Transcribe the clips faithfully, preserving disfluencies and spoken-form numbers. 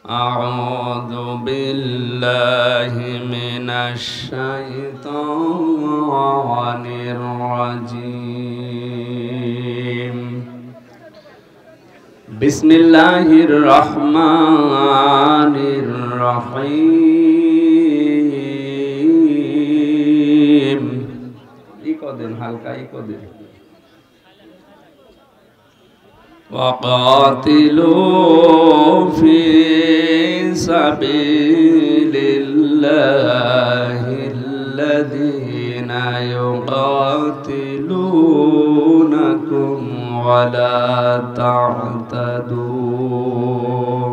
أعوذ بالله من الشيطان الرجيم بسم الله الرحمن الرحيم إيكودين حلقة إيكودين وقاتلوا في سبيل الله الذين يقاتلونكم ولا تعتدوا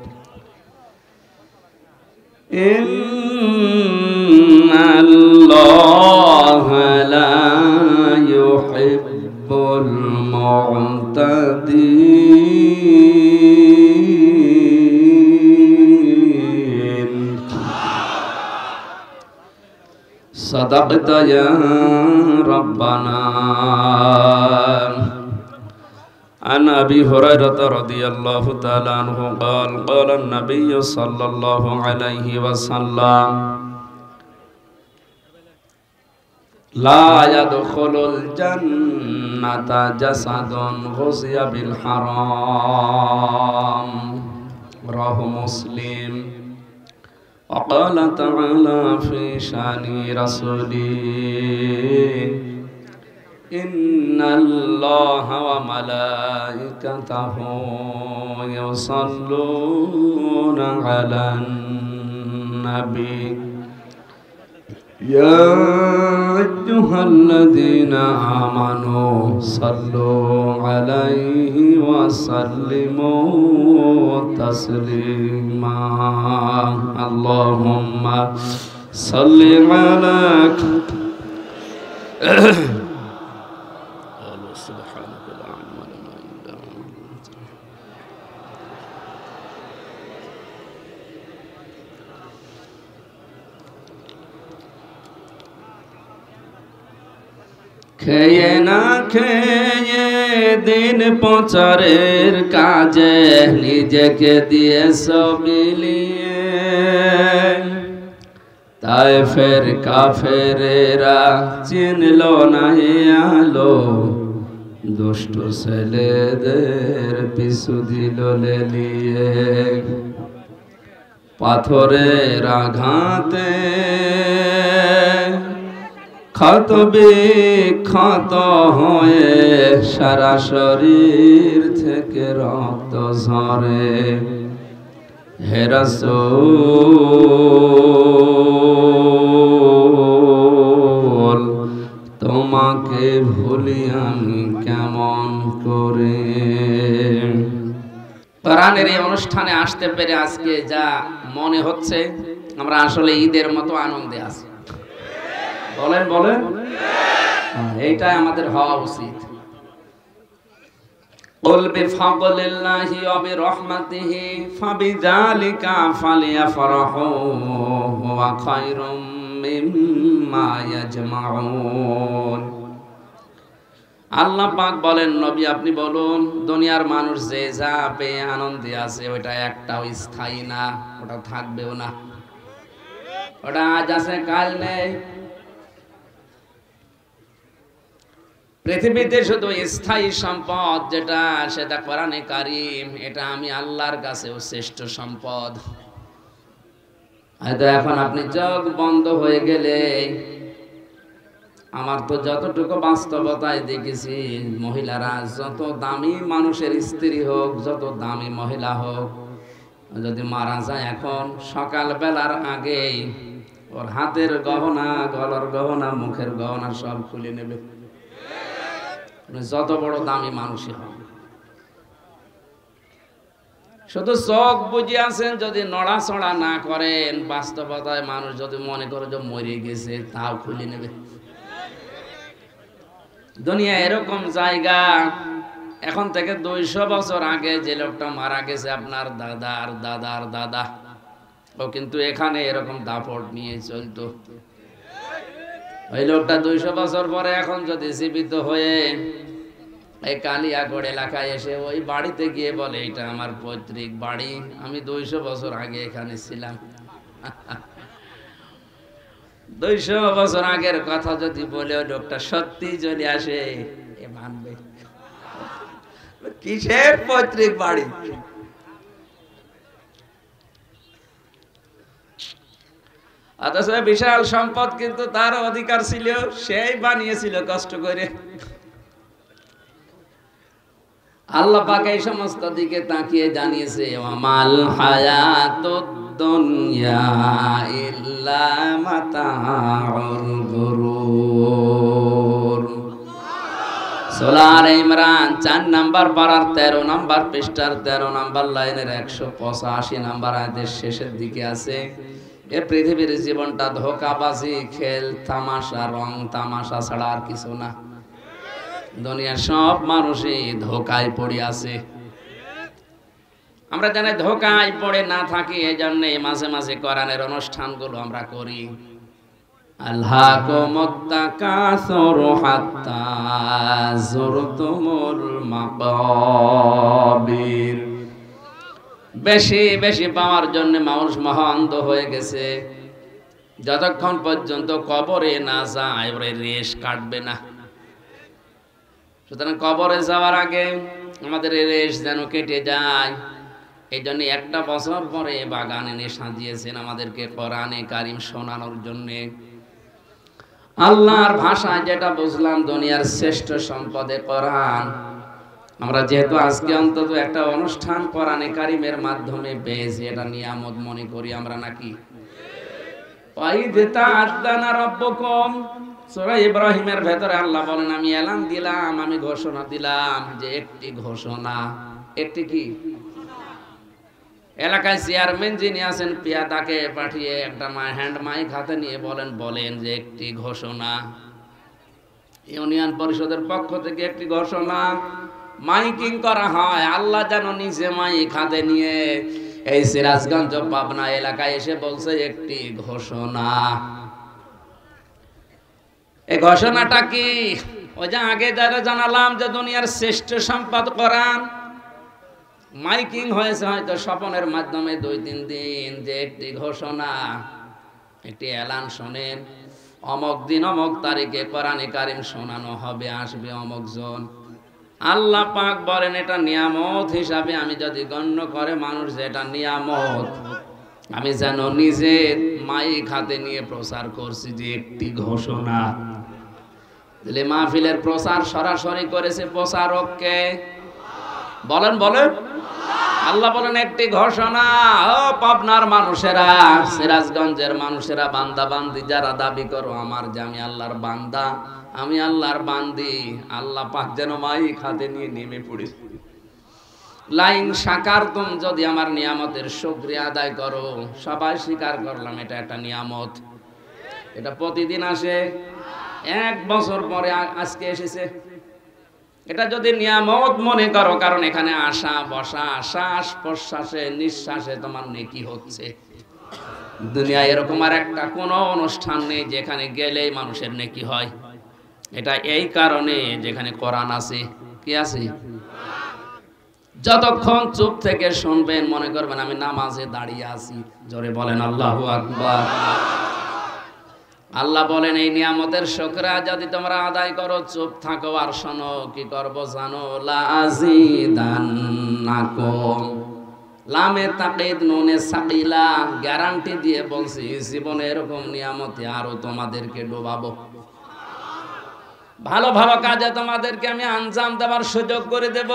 إن الله لا يحب المعتدين صدقت يا ربنا. عن أبي هريرة رضي الله تعالى عنه قال قال النبي صلى الله عليه وسلم لا يدخل الجنة جسد غزي بالحرام رواه مسلم. وقال تعالى في شان رسوله إن الله وملائكته يصلون على النبي يا أيها الذين آمنوا صلوا عليه وسلموا تسليما. اللهم صل على খেয়ে না খেয়ে দিন প্রচারের কাজে নিজেকে দিয়েছ বিলিয়ে, তায়েফের কাফেরেরা চিনল না আলো, দুষ্ট ছেলেদের পিছু দিল লেলিয়ে। পাথরের আঘাতে ক্ষত বিক্ষত হয়ে সারা শরীর থেকে রক্ত ঝরে। হে রাসূল তোমাকে ভুলি আমি কেমন করে। কোরআনের এই অনুষ্ঠানে আসতে পেরে আজকে যা মনে হচ্ছে আমরা আসলে ঈদের মতো আনন্দে আছি। বলেন বলেন, এইটাই আমাদের হওয়া উচিত। قل بفضل الله وبرحمته فبذلك فليفرحوا هو خير مما يجمعون। আল্লাহ পাক বলেন, নবী আপনি বলুন, দুনিয়ার মানুষ যে যা পেয়ে আনন্দে আছে ওটা একটাও স্থায়ী না, ওটা থাকবেও না। ওটা আজ আছে কাল নেই। পৃথিবীতে শুধু স্থায়ী সম্পদ যেটা, সেটা কোরআনে কারীম। এটা আমি আল্লাহর কাছেও শ্রেষ্ঠ সম্পদ। হয়তো এখন আপনি চোখ বন্ধ হয়ে গেলে, আমার তো যতটুকু বাস্তবতায় দেখেছি, মহিলারা যত দামি মানুষের স্ত্রী হোক, যত দামি মহিলা হোক, যদি মারা যায় এখন সকাল বেলার আগেই ওর হাতের গহনা, গলার গহনা, মুখের গহনা সব খুলে নেবে, যত বড় দামি মানুষই হোক। শুধু চোখ বুঝে আছেন, যদি নড়াচড়া না করেন, বাস্তবতায় মানুষ যদি মনে করে যে মরে গেছে, তাও খুলে নেবে। দুনিয়া এরকম জায়গা, এখন থেকে দুইশো বছর আগে যে লোকটা মারা গেছে, আপনার দাদার দাদার দাদা, ও কিন্তু এখানে এরকম দাপট নিয়ে চলতো। ওই লোকটা দুইশো বছর পরে এখন যদি জীবিত হয়ে এই কালিয়াগড় এলাকায় এসে ওই বাড়িতে গিয়ে বলে এটা আমার পৈতৃক বাড়ি, আমি দুইশো বছর আগে এখানে ছিলাম। দুইশো বছর আগের কথা যদি বলে লোকটা সত্যি চলে আসে, এ মানবে? কিসের পৈতৃক বাড়ি? অথচ বিশাল সম্পদ, কিন্তু তার অধিকার ছিল, সেই বানিয়েছিল কষ্ট করে। আল্লাহ পাক এই সমস্ত দিকে তাকিয়ে জানিয়েছে, আমাল হায়াতুদ দুনিয়া ইল্লা মাতাউল গুরুর। সূরা আলে ইমরান চার নাম্বার পারার তেরো নাম্বার পৃষ্ঠার তেরো নাম্বার লাইনের একশো পঁচাশি নাম্বার আয়াতের শেষের দিকে আছে, এ পৃথিবীর জীবনটা ধোঁকাবাজি, খেল তামাশা, রং তামাশা ছাড়া আর কিছু না। দুনিয়ার সব মানুষই ধোঁকায় পড়ে আছে। আমরা জানি ধোঁকায় পড়ে না থাকি, এই জন্য মাঝে মাঝে কোরআনের অনুষ্ঠানগুলো আমরা করি। আল্লাকুমুত তাকাসুর হাত্তা যুরতুমুল মাকাবির। বেশি বেশি পাওয়ার জন্য মানুষ মহান্ধ হয়ে গেছে। যতক্ষণ পর্যন্ত কবরে না যায় ওরে রেশ কাটবে না। সুতরাং কবরে যাওয়ার আগে আমাদের রেশ যেন কেটে যায়, এই জন্য একটা বছর পরে বাগান এনে সাজিয়েছেন আমাদেরকে কোরআনে কারিম শোনানোর জন্যে। আল্লাহর ভাষায় যেটা বুঝলাম, দুনিয়ার শ্রেষ্ঠ সম্পদে কোরআন। আমরা যেহেতু আজকে অন্তত একটা অনুষ্ঠান কোরআনে কারিমের মাধ্যমে পেয়েছি, এটা নিয়ামত মনে করি আমরা নাকি? ওয়াইযা আযানা রাব্বুকুম, সূরা ইব্রাহিমের ভেতরে আল্লাহ বলেন, আমি এলান দিলাম, আমি ঘোষণা দিলাম যে একটি ঘোষণা। একটি কি? এলাকায় চেয়ারম্যান যিনি আছেন পিয়াদাকে পাঠিয়ে একটা হ্যান্ড মাইক হাতে নিয়ে বলেন বলেন যে একটি ঘোষণা। ইউনিয়ন পরিষদের পক্ষ থেকে একটি ঘোষণা মাইকিং করা হয়। আল্লাহ যেন নিজে মাইক হাতে নিয়ে এই সিরাজগঞ্জ পাবনা এলাকায় এসে বলছে একটি ঘোষণা। এই ঘোষণাটা কি? ওই যে আগে যারা জানালাম যে দুনিয়ার শ্রেষ্ঠ সম্পদ কোরআন, মাইকিং হয়েছে হয়তো স্বপনের মাধ্যমে দুই তিন দিন, যে একটি ঘোষণা, একটি এলান শোনেন, অমক দিন অমক তারিখে কোরআনে কারিম শোনানো হবে, আসবে অমক জন। আল্লাহ পাক বলেন এটা নিয়ামত হিসাবে আমি যদি গণ্য করে মানুষ যে এটা নিয়ামত, আমি যেন নিজে মাইক হাতে নিয়ে প্রচার করছি যে একটি ঘোষণা। দিলে মাহফিলের প্রচার সরাসরি করেছে প্রচারককে, বলেন বলেন আল্লাহ বলেন একটি ঘোষণা। ও পাবনার মানুষেরা, সিরাজগঞ্জের মানুষেরা, বান্দা বান্দি যারা দাবি করো আমার যে আমি আল্লাহর বান্দা, আমি আল্লাহর বান্দি, আল্লাহ পাক যেন মাইক হাতে নিয়ে নেমে পড়েছে। লাইন শাকারতুম, যদি আমার নিয়ামতের শুকরিয়া আদায় করো। সবাই স্বীকার করলাম এটা একটা নিয়ামত, এটা প্রতিদিন আসে, এক বছর পরে আজকে এসেছে। এটা যদি নিয়ামত মনে করো, কারণ এখানে আসা বসা, শ্বাস প্রশ্বাসে নিঃশ্বাসে তোমার নেকি হচ্ছে। দুনিয়ায় এরকম আর একটা কোনো অনুষ্ঠান নেই যেখানে গেলেই মানুষের নেকি হয়। এটা এই কারণে যেখানে কোরআন আছে। কি আছে? যতক্ষণ চুপ থেকে শুনবেন মনে করবেন আমি নামাজে দাঁড়িয়ে আছি। জোরে বলেন আল্লাহু আকবার। আল্লাহ বলেন এই নিয়ামতের শুকরিয়া যদি তোমরা আদায় করো, চুপ থাকো আর শোনো, কি করব জানো? লা আযীদান্নাকুম, লামে তাকিদ নুনে সাকিলা, গ্যারান্টি দিয়ে বলছি জীবনে এরকম নিয়ামতে আরো তোমাদেরকে ডোবাবো। ভালো ভালো কাজে তোমাদেরকে আমি আঞ্জাম দেওয়ার সুযোগ করে দেব।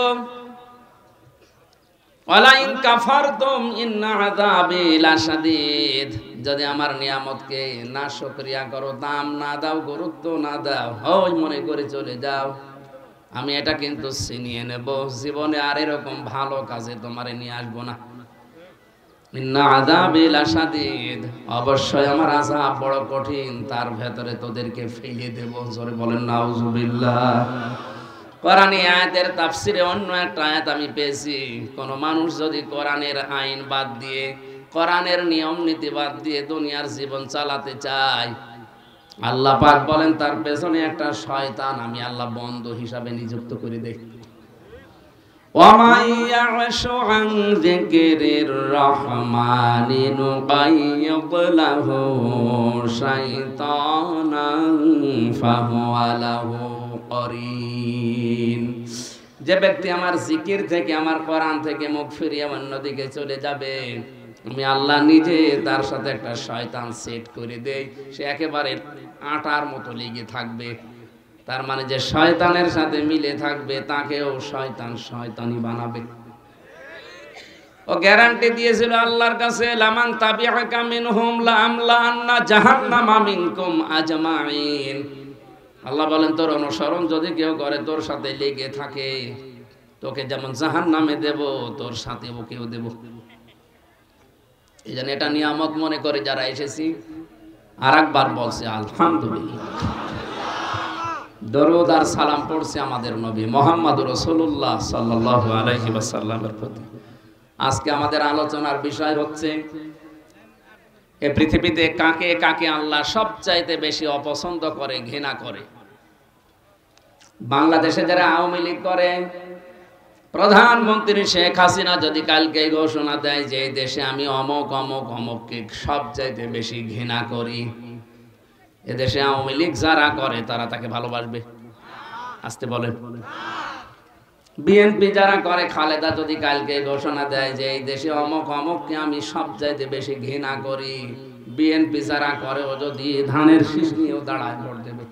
ওয়ালা ইন কাফারতুম ইন্না আযাবি লাশাদীদ, যদি আমার নিয়ামতকে না শুকরিয়া করো, দাম না দাও, গুরুত্ব না দাও, ওই মনে করে চলে যাও, আমি এটা কিন্তু ছিনিয়ে নেব, জীবনে আর এরকম ভালো কাজে তোমারে নিয়ে আসবো না। ইন্না আযাবি লাশাদীদ, অবশ্যই আমার আযাব বড় কঠিন, তার ভেতরে তোদেরকে ফেলে দেব। জোরে বলেন নাউজুবিল্লাহ। কোরআনী আয়াতের তাফসিরে অন্য একটা আয়াত আমি পেয়েছি, কোন মানুষ যদি কোরআনের আইন বাদ দিয়ে, কোরআনের নিয়ম নীতি বাদ দিয়ে দুনিয়ার জীবন চালাতে চায়, আল্লাহ পাক বলেন তার পেছনে একটা শয়তান আমি আল্লাহ বন্ধু হিসাবে নিযুক্ত করে দেই। ومن يعش عن ذكر الرحمن نقيض له شيطانا فهو له قرين। যে ব্যক্তি আমার জিকির থেকে আমার কোরআন থেকে মুখ ফিরিয়ে অন্যদিকে চলে যাবে, আমি আল্লাহ নিজে তার সাথে একটা শয়তান সেট করে দেই, সে একেবারে আটার মতো লেগে থাকবে। তার মানে যে শয়তানের সাথে মিলে থাকবে তাকেও শয়তান শয়তানি বানাবে। ও গ্যারান্টি দিয়েছিল আল্লাহর কাছে, লামান তাবিআকা মিনহুম লাআমলাআন্না জাহান্নামা মিনকুম আজমাইন। আল্লাহ বলেন তোর অনুসরণ যদি কেউ করে, তোর সাথে লেগে থাকে, তোকে যেমন জাহান্নামে দেব তোর সাথে ওকেও দেব। এই জন্য এটা নিয়ামত মনে করে যারা এসেছি, আর একবার বলছে আলহামদুলিল্লাহ, দরুদ আর সালাম পড়ছে আমাদের নবী মুহাম্মদুর রাসূলুল্লাহ সাল্লাল্লাহু আলাইহি ওয়াসাল্লামের প্রতি। আজকে আমাদের আলোচনার বিষয় হচ্ছে এই পৃথিবীতে কাকে কাকে আল্লাহ সবচাইতে বেশি অপছন্দ করে, ঘৃণা করে। বাংলাদেশে যারা আওয়ামী লীগ করে, প্রধানমন্ত্রী শেখ হাসিনা যদি কালকে ঘোষণা দেয় যে এই দেশে আমি অমক অমক অমককে সবচাইতে বেশি ঘৃণা করি, এদেশে আওয়ামী লীগ যারা করে তারা তাকে ভালোবাসবে? আসতে বলেন। বিএনপি যারা করে, খালেদা যদি কালকে ঘোষণা দেয় যে এই দেশে অমক অমককে আমি সবচাইতে বেশি ঘৃণা করি, বিএনপি যারা করে ও যদি ধানের শীষ নিয়েও দাঁড়ায় ভোট দেবে।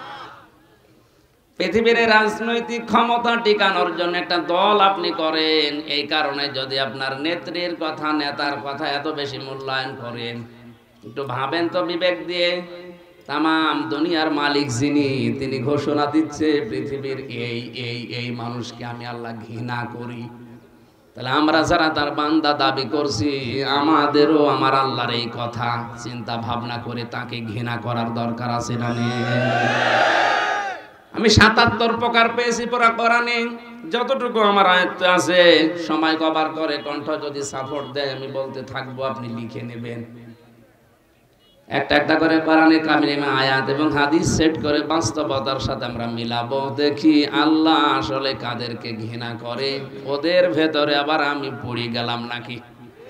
পৃথিবীর রাজনৈতিক ক্ষমতা টিকানোর জন্য একটা দল আপনি করেন, এই কারণে যদি আপনার নেত্রীর কথা নেতার কথা এত বেশি মূল্যায়ন করেন, একটু ভাবেন তো বিবেক দিয়ে। তামাম দুনিয়ার মালিক যিনি, তিনি ঘোষণা দিচ্ছে পৃথিবীর এই এই এই মানুষকে আমি আল্লাহ ঘৃণা করি। তাহলে আমরা যারা তার বান্দা দাবি করছি, আমাদেরও আমার আল্লাহর এই কথা চিন্তা ভাবনা করে তাকে ঘৃণা করার দরকার আছে না নেই? আমি সাতাত্তর প্রকার পেয়েছি পুরা কোরআনে, যতটুকু আমার আয়ত্তে আছে সময় কভার করে কণ্ঠ যদি সাপোর্ট দেয় আমি বলতে থাকবো, আপনি লিখে নেবেন। একটা একটা করে কোরআনে কারিমে আয়াত এবং হাদিস সেট করে বাস্তবতার সাথে আমরা মিলাবো, দেখি আল্লাহ আসলে কাদেরকে ঘৃণা করে, ওদের ভেতরে আবার আমি পড়ে গেলাম নাকি।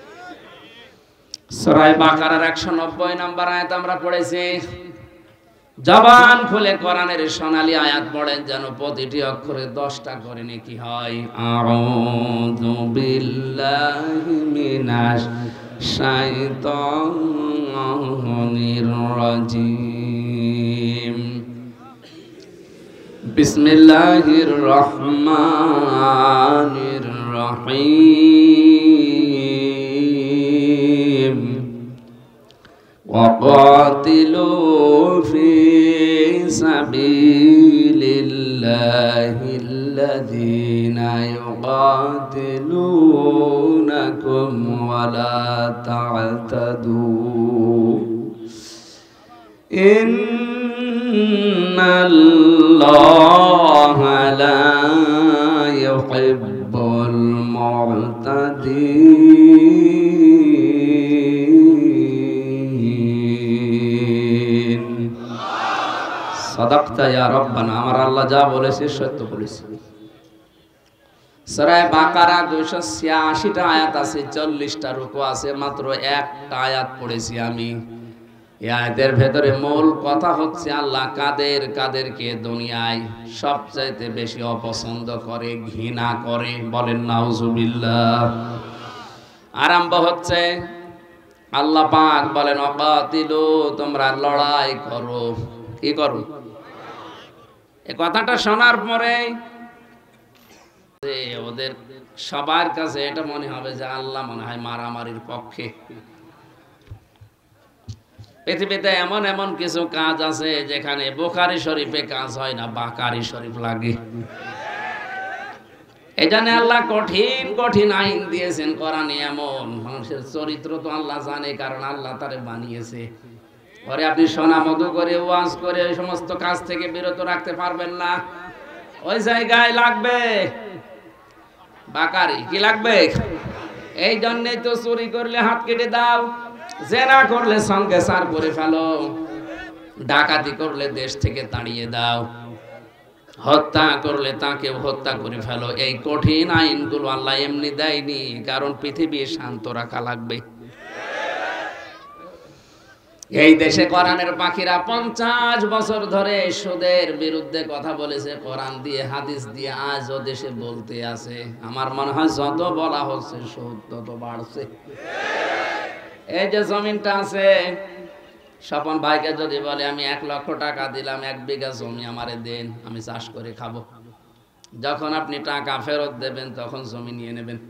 সূরা বাকারার একশো নব্বই নম্বর আয়াত আমরা পড়েছি। জবান খুলে কোরআনের সোনালী আয়াত পড়েন, যেন প্রতিটি অক্ষরে দশটা করে নেকি হয়। আউযু বিল্লাহি মিনাশ শাইতানির রাজিম। বিসমিল্লাহির রহমানির রহিম। ওয়াকাতিলু ফি সাবিলিল্লাহিল্লাযীনা ইউকাতিলুনাকুম ওয়া লা তা'তাদু ইন্নাল্লাহা লা ইউহিব্বুল মু'তাদিন। সাদাকতা ইয়া রাব্বানা, আমার আল্লাহ যা বলেছে সত্য বলেছে। সূরা বাকারা দুইশো ছিয়াশি টা আয়াত আছে, চল্লিশটা রুকু আছে, মাত্র একটা আয়াত পড়েছি আমি। এই আয়াতের ভেতরে মূল কথা হচ্ছে আল্লাহ কাদের কাদেরকে দুনিয়ায় সবচাইতে বেশি অপছন্দ করে, ঘৃণা করে, বলেন নাউজুবিল্লাহ। আরম্ভ হচ্ছে আল্লাহ পাক বলেন ওয়াকাতিলু, তোমরা লড়াই করো। কি করো? এই কথাটা শোনার পরে ওদের সবার কাছে এটা মনে হবে যে আল্লাহ মনে হয় মারামারির পক্ষে। পৃথিবীতে এমন এমন কিছু কাজ আছে যেখানে বুখারী শরীফে কাজ হয় না, বাকারী শরীফ লাগে। এই জন্য আল্লাহ কঠিন কঠিন আইন দিয়েছেন কোরআনে। এমন মানুষের চরিত্র তো আল্লাহ জানে, কারণ আল্লাহ তারে বানিয়েছে। পরে আপনি সোনা মধু করে ওয়াজ করে ওই সমস্ত কাজ থেকে বিরত রাখতে পারবেন না। ওই জায়গায় লাগবে বাকারি। কি লাগবে? এই জন্যই তো চুরি করলে হাত কেটে দাও, জেনা করলে সঙ্গে সার করে ফেলো, ডাকাতি করলে দেশ থেকে তাড়িয়ে দাও। হত্যা করলে তাকে হত্যা করে ফেলো। এই কঠিন আইনগুলো আল্লাহ এমনি দেয়নি, কারণ পৃথিবী শান্ত রাখা লাগবে। এই দেশে কোরআনের পাখিরা পঞ্চাশ বছর ধরে সুদের বিরুদ্ধে কথা বলেছে, কোরআন দিয়ে হাদিস দিয়ে, আজও দেশে বলতে আছে। আমার মনে হয় যত বলা হচ্ছে সুদ তত বাড়ছে। এই যে জমিনটা আছে, স্বপন ভাইকে যদি বলে আমি এক লক্ষ টাকা দিলাম, এক বিঘা জমি আমারে দেন, আমি চাষ করে খাবো, যখন আপনি টাকা ফেরত দেবেন তখন জমি নিয়ে নেবেন।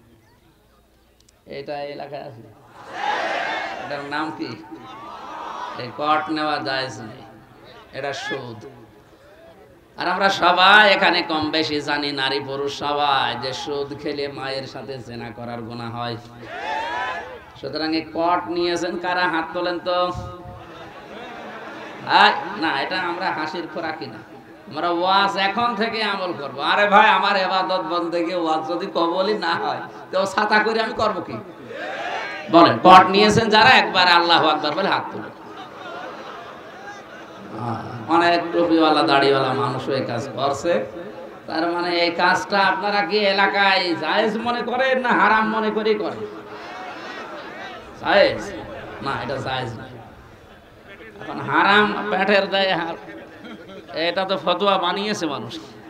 এটা এলাকায় আছে, এটার নাম কি? এই কট নেওয়া যায় না, এটা সুদ। আর আমরা সবাই এখানে কম বেশি জানি, নারী পুরুষ সবাই, যে সুদ খেলে মায়ের সাথে জেনা করার গুনাহ হয়। সুতরাং এই কট নিয়েছেন কারা? হাত তোলেন তো। না, এটা আমরা হাসির খোরাকি না, আমরা ওয়াজ এখন থেকে আমল করব। আরে ভাই, আমার ইবাদত বন্দেগী ওয়াজ যদি কবুলই না হয় তো ছাতা করে আমি করব কি? বলেন, কট নিয়েছেন যারা একবার আল্লাহু আকবার বলে হাত তোলেন। অনেক টুপিওয়ালা দাড়িওয়ালা মানুষও এই কাজ করছে। তার মানে এই কাজটা আপনারা কি এলাকায় জায়েজ মনে করেন না হারাম মনে করে করেন? জায়েজ না, এটা জায়েজ না। এখন হারাম পেটের দায়ে, এটা তো ফতোয়া বানিয়েছে মানুষ,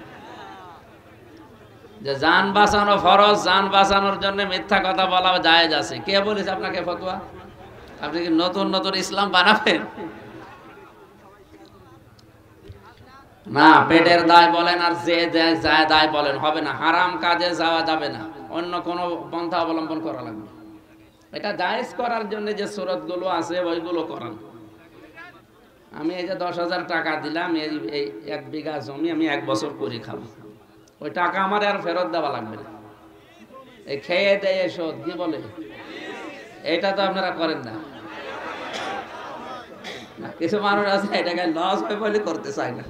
যে জান বাঁচানো ফরজ, জান বাঁচানোর জন্য মিথ্যা কথা বলা জায়েজ আছে। কে বলেছে আপনাকে ফতোয়া? আপনি কি নতুন নতুন ইসলাম বানাবেন? না, পেটের দায় বলেন আর যে যায় দায় বলেন হবে না। হারাম কাজে যাওয়া যাবে না, অন্য কোনো পন্থা অবলম্বন করা লাগবে। এটা জায়েজ করার জন্য যে সুরতগুলো আছে ওইগুলো করান। আমি এই যে দশ হাজার টাকা দিলাম, এই এক বিঘা জমি আমি এক বছর করে খাবো, ওই টাকা আমার আর ফেরত দেওয়া লাগবে না। এই খেয়ে দেয় শোধ কি বলে, এটা তো আপনারা করেন না। কিছু মানুষ আছে এটাকে লস হয় বলে করতে চায় না।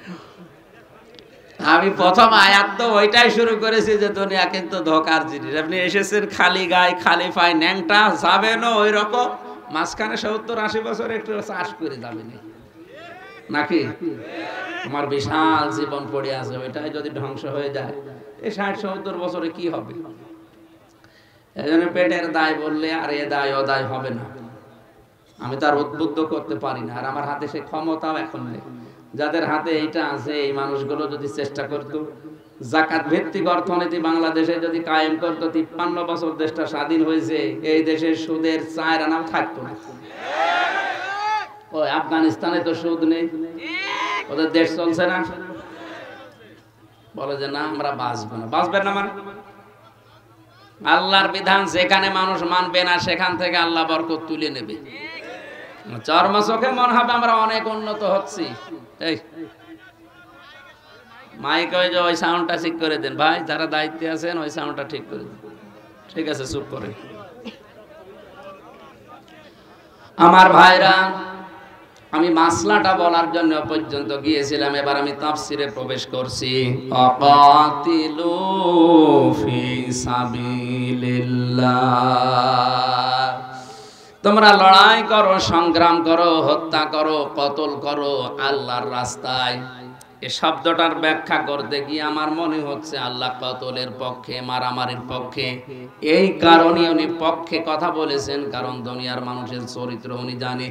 আমি প্রথম আয়াত তো ওইটাই শুরু করেছি যে দুনিয়া কিন্তু ধোকার জিনিস। আপনি এসেছেন খালি গায়ে খালি পায়ে, ন্যাংটা যাবেন ওই রকম, মাঝখানে সত্তর আশি বছর একটু চাষ করে যাবেন নাকি? আমার বিশাল জীবন পড়ে আছে, ওইটাই যদি ধ্বংস হয়ে যায় এই ষাট সত্তর বছরে কি হবে? এই জন্য পেটের দায় বললে আর এ দায় ও দায় হবে না। আমি তার উদ্বুদ্ধ করতে পারি না, আর আমার হাতে সে ক্ষমতাও এখন নেই। যাদের হাতে এইটা আছে এই মানুষগুলো যদি চেষ্টা করতো, যাকাত ভিত্তিক অর্থনীতি বাংলাদেশে যদি কায়েম করতো, তিপ্পান্ন বছর দেশটা স্বাধীন হয়েছে, এই দেশের সুদের চার আনাও থাকতো না। ওই আফগানিস্তানে তো সুদ নেই, ওদের দেশ চলছে না। বলে যে না আমরা বাঁচবো না, বাঁচবেন না মানে আল্লাহর বিধান যেখানে মানুষ মানবে না সেখান থেকে আল্লাহ বরকত তুলে নেবে। চর্ম চোখে মনে হবে আমরা অনেক উন্নত হচ্ছি। এই মাইক ওই যে ওই সাউন্ডটা ঠিক করে দেন ভাই, যারা দায়িত্বে আছেন ওই সাউন্ডটা ঠিক করে দেন। ঠিক আছে, চুপ করে। আমার ভাইরা, আমি মাসলাটা বলার জন্য পর্যন্ত গিয়েছিলাম, এবার আমি তাফসিরে প্রবেশ করছি। অকাতিলু ফি সাবিলিল্লাহ, তোমরা লড়াই করো, সংগ্রাম করো, হত্যা করো, কতল করো আল্লাহর রাস্তায়। এই শব্দটার ব্যাখ্যা করতে গিয়ে আমার মনে হচ্ছে আল্লাহ কতলের পক্ষে, মারামারির পক্ষে। এই কারণে উনি পক্ষে কথা বলেছেন, কারণ দুনিয়ার মানুষের চরিত্র উনি জানে।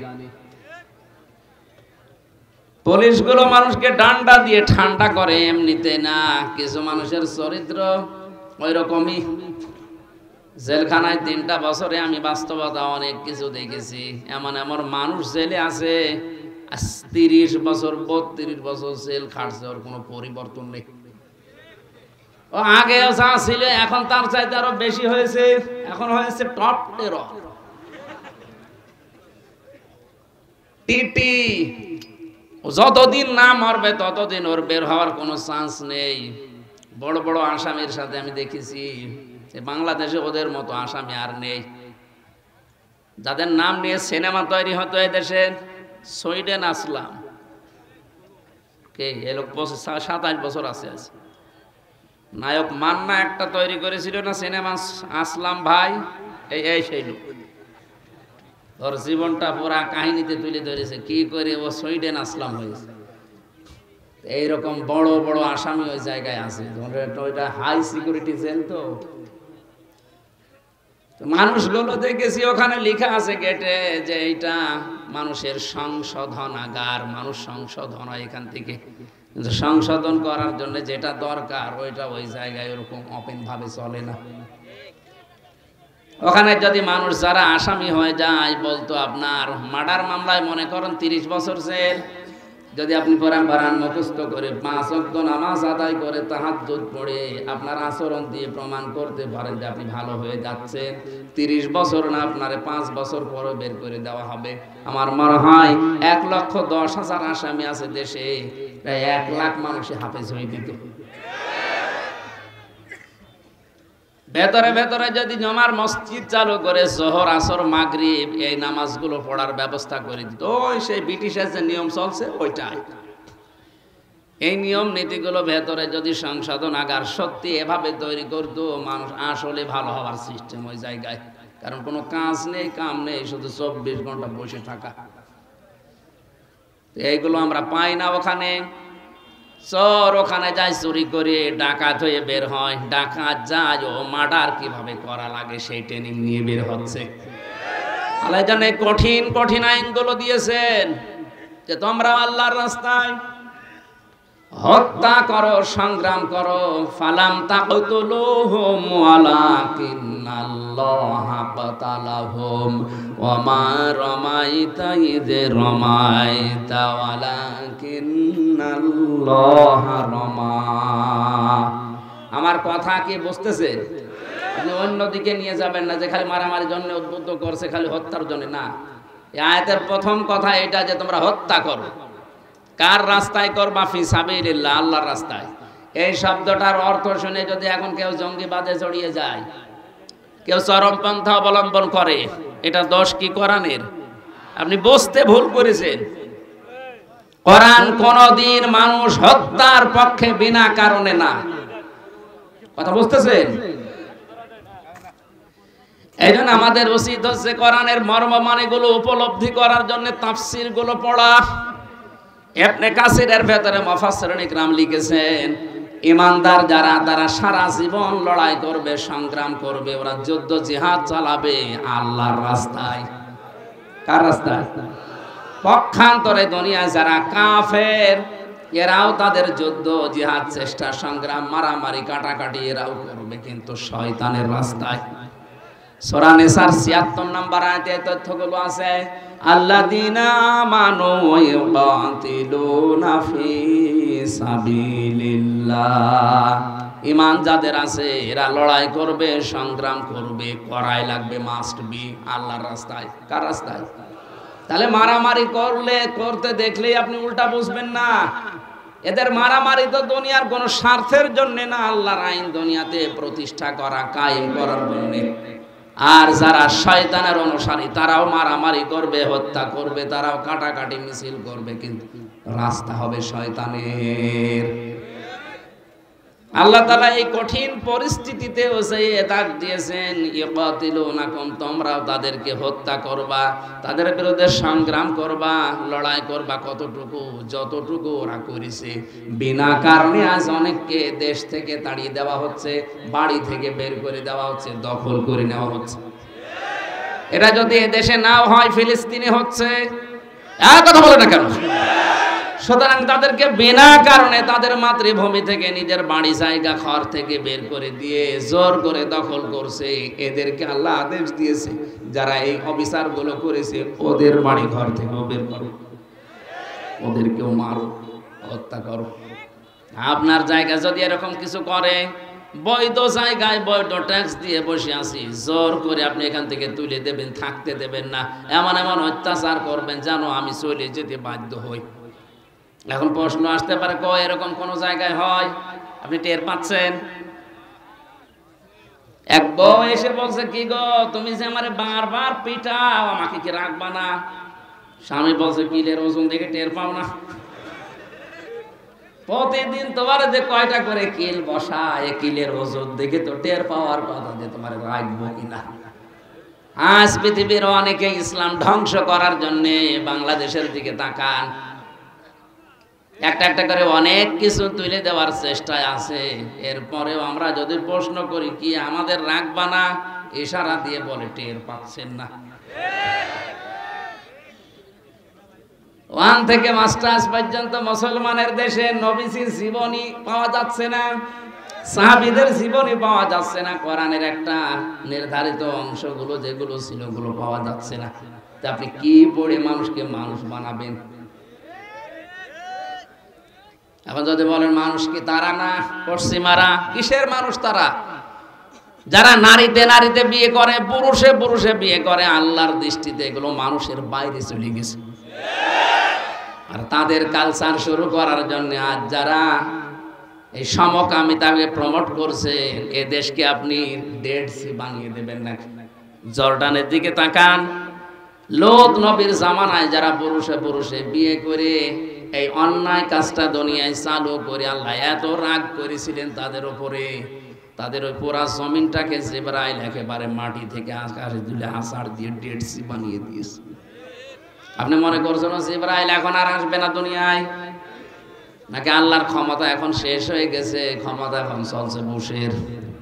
পুলিশগুলো মানুষকে ডান্ডা দিয়ে ঠান্ডা করে এমনিতে না, কিছু মানুষের চরিত্র ওই রকমই। জেলখানায় তিনটা বছরে আমি বাস্তবতা অনেক কিছু দেখেছি। এমন এমন মানুষ জেলে আছে তিরিশ বছর বত্রিশ বছর জেল খাটছে, ওর কোনো পরিবর্তন নেই। ও আগেও যা ছিল এখন তার চাইতে আরো বেশি হয়েছে, এখন হয়েছে টপ টেরর টিটি। যতদিন না মরবে ততদিন ওর বের হওয়ার কোনো চান্স নেই। বড় বড় আসামির সাথে আমি দেখেছি, বাংলাদেশে ওদের মতো আসামি আর নেই। যাদের নাম নিয়ে সিনেমা তৈরি হতো এদেশে, সুইডেন আসলাম কে এ লোক সাতাশ বছর আছে আছে নায়ক মান্না একটা তৈরি করেছিল না সিনেমা, আসলাম ভাই, এই এই সেই লোক। ওর জীবনটা পুরা কাহিনীতে তুলে ধরেছে কি করে ও সুইডেন আসলাম হয়েছে। এইরকম বড় বড় আসামি ওই জায়গায় আছে, ওইটা হাই সিকিউরিটি জেল। তো মানুষগুলো দেখেছি ওখানে লেখা আছে গেটে যে এইটা মানুষের সংশোধনাগার, মানুষ সংশোধন হয় এখান থেকে। কিন্তু সংশোধন করার জন্য যেটা দরকার ওইটা ওই জায়গায় ওরকম ওপেন ভাবে চলে না। ওখানে যদি মানুষ যারা আসামি হয়ে যায়, বলতো আপনার মার্ডার মামলায় মনে করেন তিরিশ বছর জেল, যদি আপনি কোরআন বারান মুখস্থ করে পাঁচ ওয়াক্ত নামাজ আদায় করে তাহাজ্জুদ পড়ে আপনার আচরণ দিয়ে প্রমাণ করতে পারেন যে আপনি ভালো হয়ে যাচ্ছেন, তিরিশ বছর না আপনারে পাঁচ বছর পরে বের করে দেওয়া হবে। আমার মনে হয় এক লক্ষ দশ হাজার আসামি আছে দেশে, প্রায় এক লাখ মানুষে হাফেজ হয়ে দিত। ভেতরে ভেতরে যদি জমার মসজিদ চালু করে জোহর আসর মাগরিব এই নামাজগুলো পড়ার ব্যবস্থা করে দিত, ওই সেই ব্রিটিশের যে নিয়ম চলছে ওইটাই। এই নিয়ম নীতিগুলো ভেতরে যদি সংশোধনাগার সত্যি এভাবে তৈরি করতো, মানুষ আসলে ভালো হওয়ার সিস্টেম ওই জায়গায়। কারণ কোনো কাজ নেই, কাম নেই, শুধু চব্বিশ ঘন্টা বসে থাকা। এইগুলো আমরা পাই না ওখানে। চোর ওখানে যায় চুরি করে, ডাকাত হয়ে বের হয়, ডাকাত যায় ও মার্ডার কিভাবে করা লাগে সেই ট্রেনিং নিয়ে বের হচ্ছে। আল্লাহ জানে কঠিন কঠিন আইনগুলো দিয়েছেন যে তোমরা আল্লাহর রাস্তায় হত্যা করো, সংগ্রাম করো। ফালাম তাকতুলুহুম ওয়ালাকিন্নাল্লাহা কাতালাহুম ওয়া মা রামাইতা ইয রামাইতা ওয়ালাকিন্নাল্লাহা রামা। আমার কথা কি বুঝতেছেন? আপনি অন্যদিকে নিয়ে যাবেন না যে খালি মারামারির জন্য উদ্বুদ্ধ করছে, খালি হত্যার জন্য না। এই আয়াতের প্রথম কথা এটা যে তোমরা হত্যা করো। কার রাস্তায় করবা? ফি সাবিলিল্লাহ, আল্লাহর রাস্তায়। এই শব্দটার অর্থ শুনে যদি এখন কেউ জঙ্গিবাদে জড়িয়ে যায়, কেউ চরমপন্থা অবলম্বন করে, এটা দোষ কি কোরআনের? আপনি বুঝতে ভুল করেছেন। কোরআন কোনদিন মানুষ হত্যার পক্ষে বিনা কারণে না। কথা বুঝতেছেন? এই জন্য আমাদের উচিত হচ্ছে কোরআনের মর্ম মানেগুলো উপলব্ধি করার জন্য তাফসীর গুলো পড়া। ইবনে কাসিরের ভেতরে মুফাসসিরিন ইকরাম লিখেছেন, ইমানদার যারা তারা সারা জীবন লড়াই করবে, সংগ্রাম করবে, ওরা যুদ্ধ জিহাদ চালাবে আল্লাহর রাস্তায়। কার রাস্তায়? পক্ষান্তরে দুনিয়ায় যারা কাফের, এরাও তাদের যুদ্ধ জিহাদ চেষ্টা সংগ্রাম মারামারি কাটাকাটি এরাও করবে, কিন্তু শয়তানের রাস্তায়। সূরা নিসার ছিয়াত্তর নম্বর আয়াতে এই তথ্যগুলো আছে। আল্লাযীনা আমানু ওয়া ইউকাতিলুনা ফি সাবিলিল্লাহ। ঈমান যাদের আছে এরা লড়াই করবে, সংগ্রাম করবে, করাই লাগবে, মাস্ট বি আল্লাহর রাস্তায়। কার রাস্তায়? তাহলে মারামারি করলে করতে দেখলেই আপনি উল্টা বুঝবেন না। এদের মারামারি তো দুনিয়ার কোনো স্বার্থের জন্য না, আল্লাহর আইন দুনিয়াতে প্রতিষ্ঠা করা, কায়েম করার জন্য। আর যারা শয়তানের অনুসারী তারাও মারামারি করবে, হত্যা করবে, তারাও কাটাকাটি মিছিল করবে, কিন্তু রাস্তা হবে শয়তানের। আল্লাহ তাআলা এই কঠিন পরিস্থিতিতেও সেই ডাক দিয়েছেন, ইকাতিলুনাকুম, তোমরাও তাদেরকে হত্যা করবা, তাদের বিরুদ্ধে সংগ্রাম করবা, লড়াই করবা। কতটুকু? যতটুকু ওরা করেছে। বিনা কারণে আজ অনেককে দেশ থেকে তাড়িয়ে দেওয়া হচ্ছে, বাড়ি থেকে বের করে দেওয়া হচ্ছে, দখল করে নেওয়া হচ্ছে। এটা যদি দেশে নাও হয়, ফিলিস্তিনে হচ্ছে। আর কথা বলে না কেন? সুতরাং তাদেরকে বিনা কারণে তাদের মাতৃভূমি থেকে, নিজের বাড়ি জায়গা ঘর থেকে বের করে দিয়ে জোর করে দখল করছে। এদেরকে আল্লাহ আদেশ দিয়েছে যারা এই অবিচারগুলো করেছে ওদের বাড়ি ঘর থেকে বের করো, ওদেরকেও মারো, হত্যা করো। আপনার জায়গা যদি এরকম কিছু করে, বৈধ জায়গায় বৈধ ট্যাক্স দিয়ে বসে আছি, জোর করে আপনি এখান থেকে তুলে দেবেন, থাকতে দেবেন না, এমন এমন অত্যাচার করবেন যেন আমি চলে যেতে বাধ্য হই। এখন প্রশ্ন আসতে পারে, কয় এরকম কোন জায়গায় হয়? আপনি টের পাচ্ছেন? এক বউ এসে বলছে, কি গো তুমি যে আমারে বারবার পিটাও, আমাকে কি রাখবা না? স্বামী বলছে, কিলের ওজন দেখে টের পাও না? প্রতিদিন তোমার যে কয়টা করে কিল বসায়, কিলের ওজন দেখে তো টের পাওয়ার কথা যে তোমার রাখবো কিনা। আজ পৃথিবীর অনেকে ইসলাম ধ্বংস করার জন্য বাংলাদেশের দিকে তাকান। একটা একটা করে অনেক কিছু তুলে দেওয়ার চেষ্টায় আছে। এরপরেও আমরা যদি প্রশ্ন করি কি আমাদের রাখবা না, ইশারা দিয়ে বলে টের পাচ্ছেন না। ওয়ান থেকে মাস্টার্স পর্যন্ত মুসলমানের দেশে নবীজির জীবনী পাওয়া যাচ্ছে না, সাহাবীদের জীবনী পাওয়া যাচ্ছে না, কোরআনের একটা নির্ধারিত অংশগুলো যেগুলো ছিল ওগুলো পাওয়া যাচ্ছে না। তা আপনি কি পড়ে মানুষকে মানুষ বানাবেন? এখন যদি বলেন মানুষ কি তারা না পশ্চিমারা, কিসের মানুষ তারা? যারা নারীতে নারীতে বিয়ে করে, পুরুষে পুরুষে বিয়ে করে, আল্লাহর দৃষ্টিতে এগুলো মানুষের বাইরে চলে গেছে। আর তাদের কালচার শুরু করার জন্য আজ যারা এই সমকামিতাকে প্রমোট করছে, এ দেশকে আপনি ডেড সি বানিয়ে দেবেন নাকি? জর্ডানের দিকে তাকান, লোত নবীর জামানায় যারা পুরুষে পুরুষে বিয়ে করে এই অন্যায় কাজটা দুনিয়ায় চালু করে আল্লাহ এত রাগ করেছিলেন তাদের উপরে, তাদের ওই পুরা জমিনটাকে জিবরাইল একেবারে মাটি থেকে আকাশে তুলে আষাঢ় দিয়ে ডেড সি বানিয়ে দিয়েছে। আপনি মনে করছেন জিবরাইল এখন আর আসবে না দুনিয়ায়, নাকি আল্লাহর ক্ষমতা এখন শেষ হয়ে গেছে, ক্ষমতা এখন চলছে বুশের?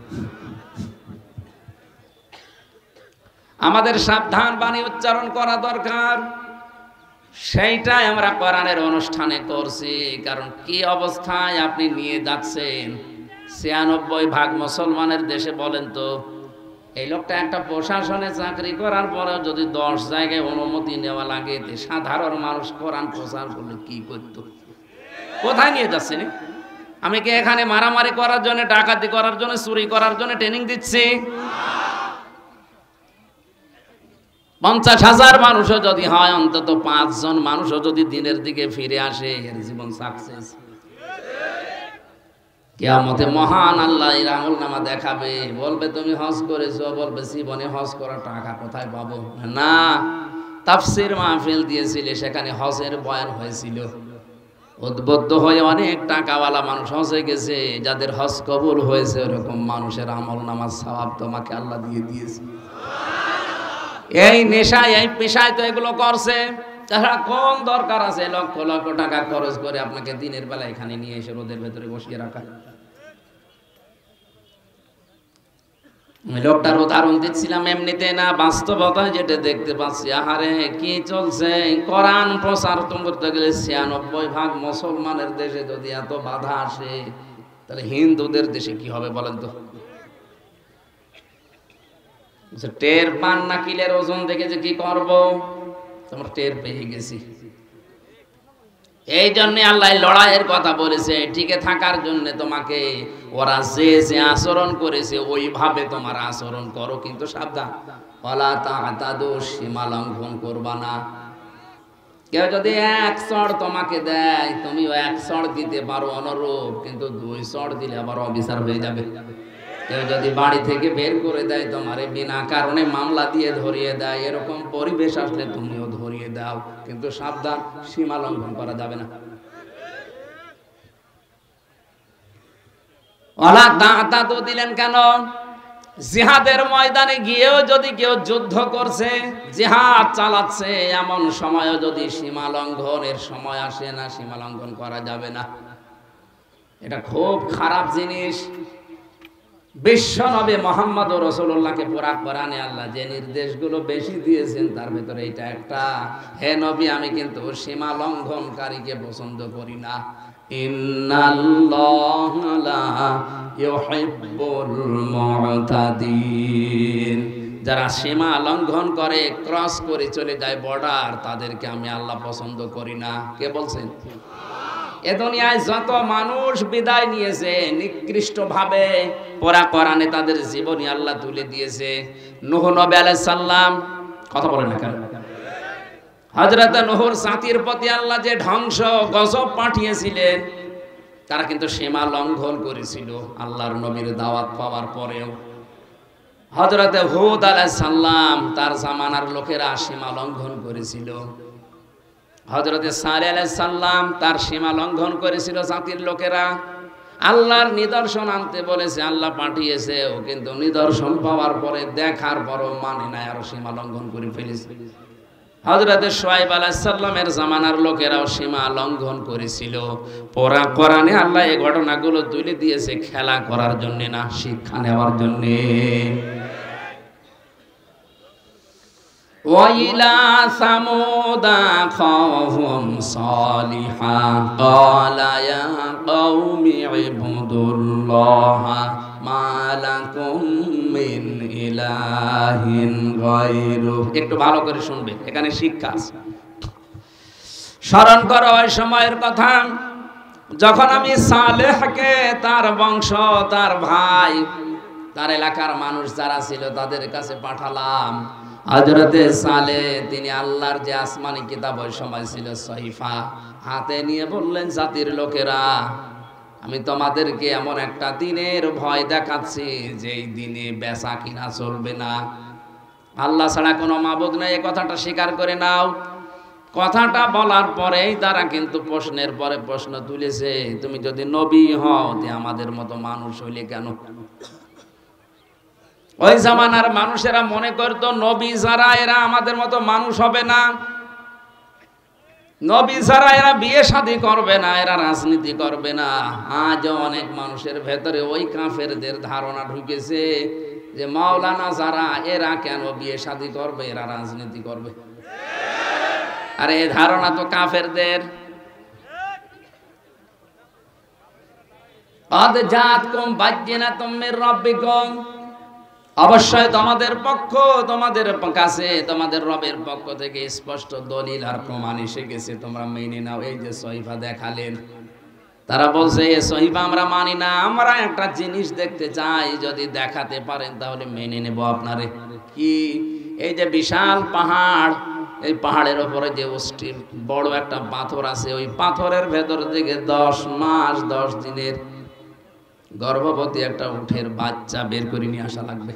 আমাদের সাবধান বাণী উচ্চারণ করা দরকার, সেইটাই আমরা কোরআনের অনুষ্ঠানে করছি। কারণ কি অবস্থায় আপনি নিয়ে যাচ্ছেন ছিয়ানব্বই ভাগ মুসলমানের দেশে। বলেন তো, এই লোকটা একটা প্রশাসনে চাকরি করার পরেও যদি দশ জায়গায় অনুমতি নেওয়া লাগে, সাধারণ মানুষ কোরআন প্রচার করলে কি করত? কোথায় নিয়ে যাচ্ছেন? আমি কি এখানে মারামারি করার জন্য, ডাকাতি করার জন্য, চুরি করার জন্য ট্রেনিং দিচ্ছি? পঞ্চাশ হাজার মানুষও যদি হয়, অন্তত পাঁচজন মানুষও যদি দিনের দিকে ফিরে আসে, এর জীবন সাকসেস। কিয়ামতে মহান আল্লাহ এর আমলনামা দেখাবে, বলবে তুমি হজ করেছো, বলবে জীবনে হজ করার টাকা কোথায় পাবো? না, তাফসীর মাহফিল দিয়েছিলে, সেখানে হজের বয়ান হয়েছিল, উদ্বুদ্ধ হয়ে অনেক টাকাওয়ালা মানুষ হজে গেছে, যাদের হজ কবুল হয়েছে ওরকম মানুষের আমলনামার সওয়াব তোমাকে আল্লাহ দিয়ে দিয়েছে। এই নেশায়, এই পেশায় তো এগুলো করছে, তাছাড়া কোন দরকার আছে লক্ষ লক্ষ টাকা খরচ করে আপনাকে দিনের বেলা এখানে নিয়ে এসে রোদের ভেতরে বসিয়ে রাখা? লোকটার উদাহরণ দিচ্ছিলাম এমনিতে না, বাস্তবতায় যেটা দেখতে পাচ্ছি। আহারে কি চলছে! কোরআন প্রচার করতে গেলে ছিয়ানব্বই ভাগ মুসলমানের দেশে যদি এত বাধা আসে, তাহলে হিন্দুদের দেশে কি হবে বলেন তো? টের পান না কিলের ওজন দেখে যে কি করবো, তোমার টের পেয়ে গেছি। এই জন্য আল্লাহ লড়াইয়ের কথা বলেছে, টিকে থাকার জন্য তোমাকে ওরা যে যে আচরণ করেছে ওইভাবে তোমার আচরণ করো, কিন্তু সাবধান, ওয়ালা তা'তাদু, সীমা লঙ্ঘন করবা না। কেউ যদি এক চড় তোমাকে দেয়, তুমিও এক চড় দিতে পারো অনুরূপ, কিন্তু দুই চড় দিলে আবার অবিচার হয়ে যাবে। কেউ যদি বাড়ি থেকে বের করে দেয়, তোমারে বিনা কারণে মামলা দিয়ে ধরিয়ে দেয়, এরকম পরিবেশ আসলে তুমিও ধরিয়ে দাও, কিন্তু সাবধান, সীমা লঙ্ঘন করা যাবে না। ওয়ালা তা'তাদু দিলেন কেন? জিহাদের ময়দানে গিয়েও যদি কেউ যুদ্ধ করছে, জিহাদ চালাচ্ছে, এমন সময়ও যদি সীমা লঙ্ঘনের সময় আসে না, সীমা লঙ্ঘন করা যাবে না। এটা খুব খারাপ জিনিস। বিশ্ব নবী মুহাম্মদ রাসূলুল্লাহকে পুরা কোরআনে আল্লাহ যে নির্দেশগুলো বেশি দিয়েছেন, তার ভিতরে এটা একটা। হে নবী, আমি কিন্তু সীমা লঙ্ঘনকারীকে পছন্দ করি না। ইন্নাল্লাহা লা ইউহিব্বুল মু'তাদিন, যারা সীমা লঙ্ঘন করে, ক্রস করে চলে যায় বর্ডার, তাদেরকে আমি আল্লাহ পছন্দ করি না। কে বলছেন? এ দুনিয়ায় যত মানুষ বিদায় নিয়েছে নিকৃষ্ট ভাবে, পুরা কোরআনে তাদের জীবনী আল্লাহ তুলে দিয়েছে। নূহ নবী আলাইহিস সালাম, কথা বলেন না কেন? হযরত নূহর জাতির প্রতি আল্লাহ যে ধ্বংস গজব পাঠিয়েছিলেন, তারা কিন্তু সীমা লঙ্ঘন করেছিল আল্লাহর নবীর দাওয়াত পাওয়ার পরেও। হযরত হুদ আলাইহিস সালাম, তার জামানার লোকেরা সীমা লঙ্ঘন করেছিল। হযরত সালেহ আলাইহিস সালাম, তার সীমা লঙ্ঘন করেছিল জাতির লোকেরা। আল্লাহর নিদর্শন আনতে বলেছে, আল্লাহ পাঠিয়েছে, ও কিন্তু নিদর্শন পাওয়ার পরে দেখার পরও মানে নাই, আর সীমা লঙ্ঘন করে ফেলেছে। হযরত শুআয়ব আলাইহিস সালামের জামানার লোকেরাও সীমা লঙ্ঘন করেছিল। পুরা কোরআনে আল্লাহ এই ঘটনাগুলো তুলে দিয়েছে খেলা করার জন্য না, শিক্ষা নেওয়ার জন্য। وَإِلَى ثَمُودَ أَخَاهُمْ صَالِحًا قَالَ يَا قَوْمِ اعْبُدُوا اللَّهَ مَا لَكُمْ مِنْ إِلَٰهٍ غَيْرُهُ। একটু ভালো করে শুনবে, এখানে শিক্ষা আছে। স্মরণ করো ওই সময়ের কথা যখন আমি সালেহকে, তার বংশ, তার ভাই, তার এলাকার মানুষ যারা ছিল তাদের কাছে পাঠালাম। হযরতে সালেহ তিনি আল্লাহর যে আসমানি কিতাব ওই সময় ছিল সহিফা, হাতে নিয়ে বললেন, জাতির লোকেরা, আমি তোমাদেরকে এমন একটা দিনের ভয় দেখাচ্ছি যেই দিনে বেচা কিনা চলবে না, আল্লাহ ছাড়া কোনো মাবুদ নাই, এই কথাটা স্বীকার করে নাও। কথাটা বলার পরেই তারা কিন্তু প্রশ্নের পরে প্রশ্ন তুলেছে, তুমি যদি নবী হও তে আমাদের মতো মানুষ হইলে কেন? ওই জামানার মানুষেরা মনে করতো নবী যারা এরা আমাদের মতো মানুষ হবে না, নবী যারা এরা বিয়ে শাদী করবে না, এরা রাজনীতি করবে না। আজও অনেক মানুষের ভেতরে ওই কাফেরদের ধারণা ঢুকেছে যে মাওলানা যারা এরা কেন বিয়ে শাদী করবে, এরা রাজনীতি করবে। আরে এই ধারণা তো কাফেরদের। আদ জাতকুম বাজ্জিনাতুম মির রাব্বিকুম, অবশ্যই তোমাদের পক্ষ, তোমাদের কাছে তোমাদের রবের পক্ষ থেকে স্পষ্ট দলিল আর প্রমাণ এসে গেছে, তোমরা মেনে নাও। এই যে সহিফা দেখালেন, তারা বলছে এই সহিফা আমরা মানি না, আমরা একটা জিনিস দেখতে চাই, যদি দেখাতে পারেন তাহলে মেনে নেব আপনারে। কি? এই যে বিশাল পাহাড়, এই পাহাড়ের উপরে যে অস্থির বড় একটা পাথর আছে, ওই পাথরের ভেতর থেকে দশ মাস দশ দিনের গর্ভবতী একটা উটের বাচ্চা বের করে নিয়ে আসা লাগবে।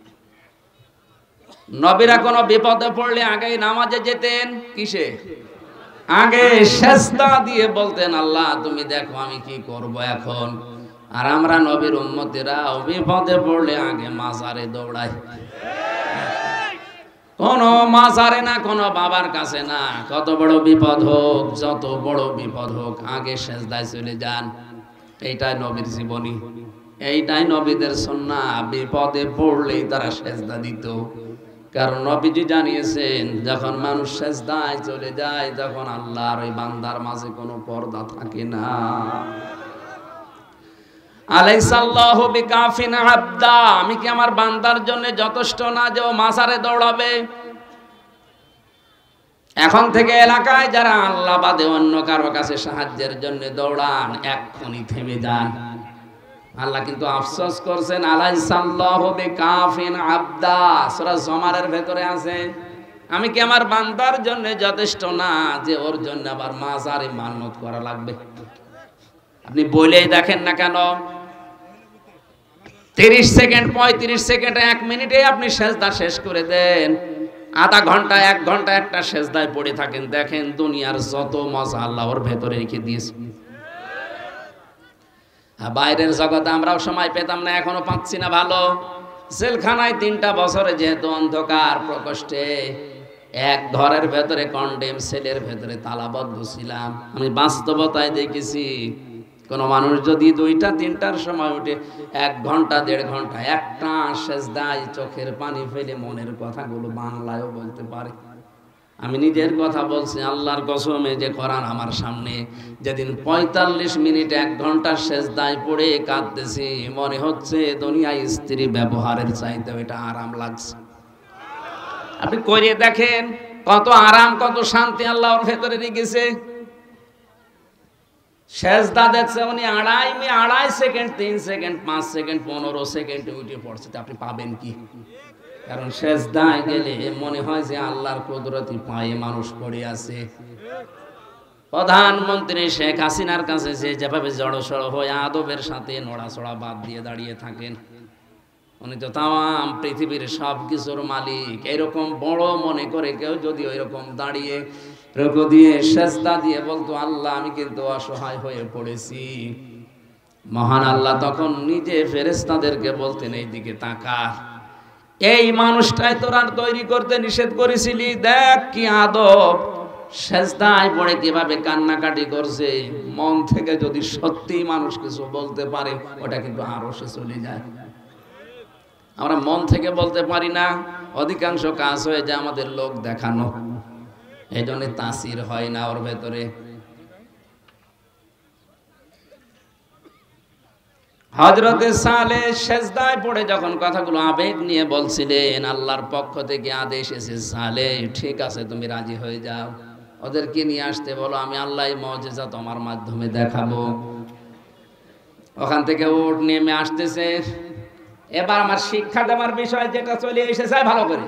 নবীরা কোনো বিপদে পড়লে আগে নামাজে যেতেন, কিসে? আগে সেজদা দিয়ে বলতেন, আল্লাহ তুমি দেখো আমি কি করব এখন। আর আমরা নবীর উম্মতেরা বিপদে পড়লে আগে মাজারে দৌড়াই। কোন মাজারে না, কোন বাবার কাছে না, কত বড় বিপদ হোক, যত বড় বিপদ হোক, আগে সেজদায় চলে যান। এইটাই নবীর জীবনী, এইটাই নবীদের সুন্নাহ। বিপদে পড়লেই তারা সেজদা দিত, কারণ নবীজি জানিয়েছেন যখন মানুষ সেজদায় চলে যায় তখন আল্লাহর ওই বান্দার মাঝে কোনো পর্দা থাকে না। আলাইসাল্লাহু বিকাফিন আবদা, আমি কি আমার বান্দার জন্য যথেষ্ট না যে ও মাজারে দৌড়াবে? এখন থেকে এলাকায় যারা আল্লাহ বাদে অন্য কারো কাছে সাহায্যের জন্য দৌড়ান, এক্ষুনি থেমে যান। আল্লাহ কিন্তু আফসোস করছেন, আলাইসাল্লাহু বিকাফিন আবদা, সূরা জুমারের ভেতরে আছে, আমি কি আমার বান্দার জন্য যথেষ্ট না যে ওর জন্য আবার মাজারে মান্নত করা লাগবে? আপনি বলেই দেখেন না কেন, তিরিশ সেকেন্ড, পঁয়ত্রিশ সেকেন্ড, এক মিনিটে আপনি সেজদা শেষ করে দেন। আধা ঘন্টা, এক ঘন্টা একটা সেজদায় পড়ে থাকেন, দেখেন দুনিয়ার যত মজা আল্লাহ ওর ভেতরে রেখে দিয়েছে। বাইরের জগতে আমরাও সময় পেতাম না, এখনো পাচ্ছি না ভালো। জেলখানায় তিনটা বছরে যেহেতু অন্ধকার প্রকোষ্ঠে এক ঘরের ভেতরে কন্ডেম সেলের ভেতরে তালাবদ্ধ ছিলাম, আমি বাস্তবতায় দেখেছি কোন মানুষ যদি দুইটা তিনটার সময় উঠে এক ঘন্টা দেড় ঘন্টা একটা সেজদায় চোখের পানি ফেলে মনের কথাগুলো বাংলায়ও বলতে পারে। আমি নিজের কথা বলছি, আল্লাহর কসমে যে কোরআন আমার সামনে, যেদিন পঁয়তাল্লিশ মিনিট এক ঘন্টা সেজদায় পড়ে কাঁদতেছি, মনে হচ্ছে দুনিয়ায় স্ত্রী ব্যবহারের চাইতে এটা আরাম লাগছে। আপনি করে দেখেন কত আরাম, কত শান্তি আল্লাহ ওর ভেতরে রেখেছে। সেজদা দেখছে উনি আড়াই মে আড়াই সেকেন্ড, তিন সেকেন্ড, পাঁচ সেকেন্ড, পনেরো সেকেন্ডে উঠে পড়ছে, আপনি পাবেন কি? কারণ সেজদায় গেলে মনে হয় যে আল্লাহর কুদরতি পায়ে মানুষ পড়ে আছে। প্রধানমন্ত্রী শেখ হাসিনার কাছে যে যেভাবে জড়সড় হয়ে আদবের সাথে নড়াচড়া বাদ দিয়ে দাঁড়িয়ে থাকেন, উনি তো তাম পৃথিবীর সব কিছুর মালিক। এরকম বড় মনে করে কেউ যদি ওইরকম দাঁড়িয়ে রুকু দিয়ে সেজদা দিয়ে বলতো, আল্লাহ আমি কিন্তু অসহায় হয়ে পড়েছি, মহান আল্লাহ তখন নিজে ফেরেশতাদেরকে বলতেন এইদিকে তাকা, এই মানুষটাই তোরা তৈরি করতে নিষেধ করেছিলি, দেখ কি আদব, সেজদায় পড়ে কিভাবে কান্নাকাটি করছে। মন থেকে যদি সত্যি মানুষ কিছু বলতে পারে, ওটা কিন্তু আরশে চলে যায়। আমরা মন থেকে বলতে পারি না, অধিকাংশ কাজ হয়ে যায় আমাদের লোক দেখানো, এই জন্য তাসির হয় না ওর ভেতরে। হযরতে সালেহ সেজদায় পড়ে যখন কথাগুলো আবেগ নিয়ে বলছিলেন, আল্লাহর পক্ষ থেকে আদেশ এসেছে, সালেহ ঠিক আছে তুমি রাজি হয়ে যাও, ওদেরকে নিয়ে আসতে বলো, আমি আল্লাহর মুজিজা তোমার মাধ্যমে দেখাবো। ওখান থেকে উট নেমে আসতেছে। এবার আমার শিক্ষা দেওয়ার বিষয় যেটা চলে এসেছে ভালো করে,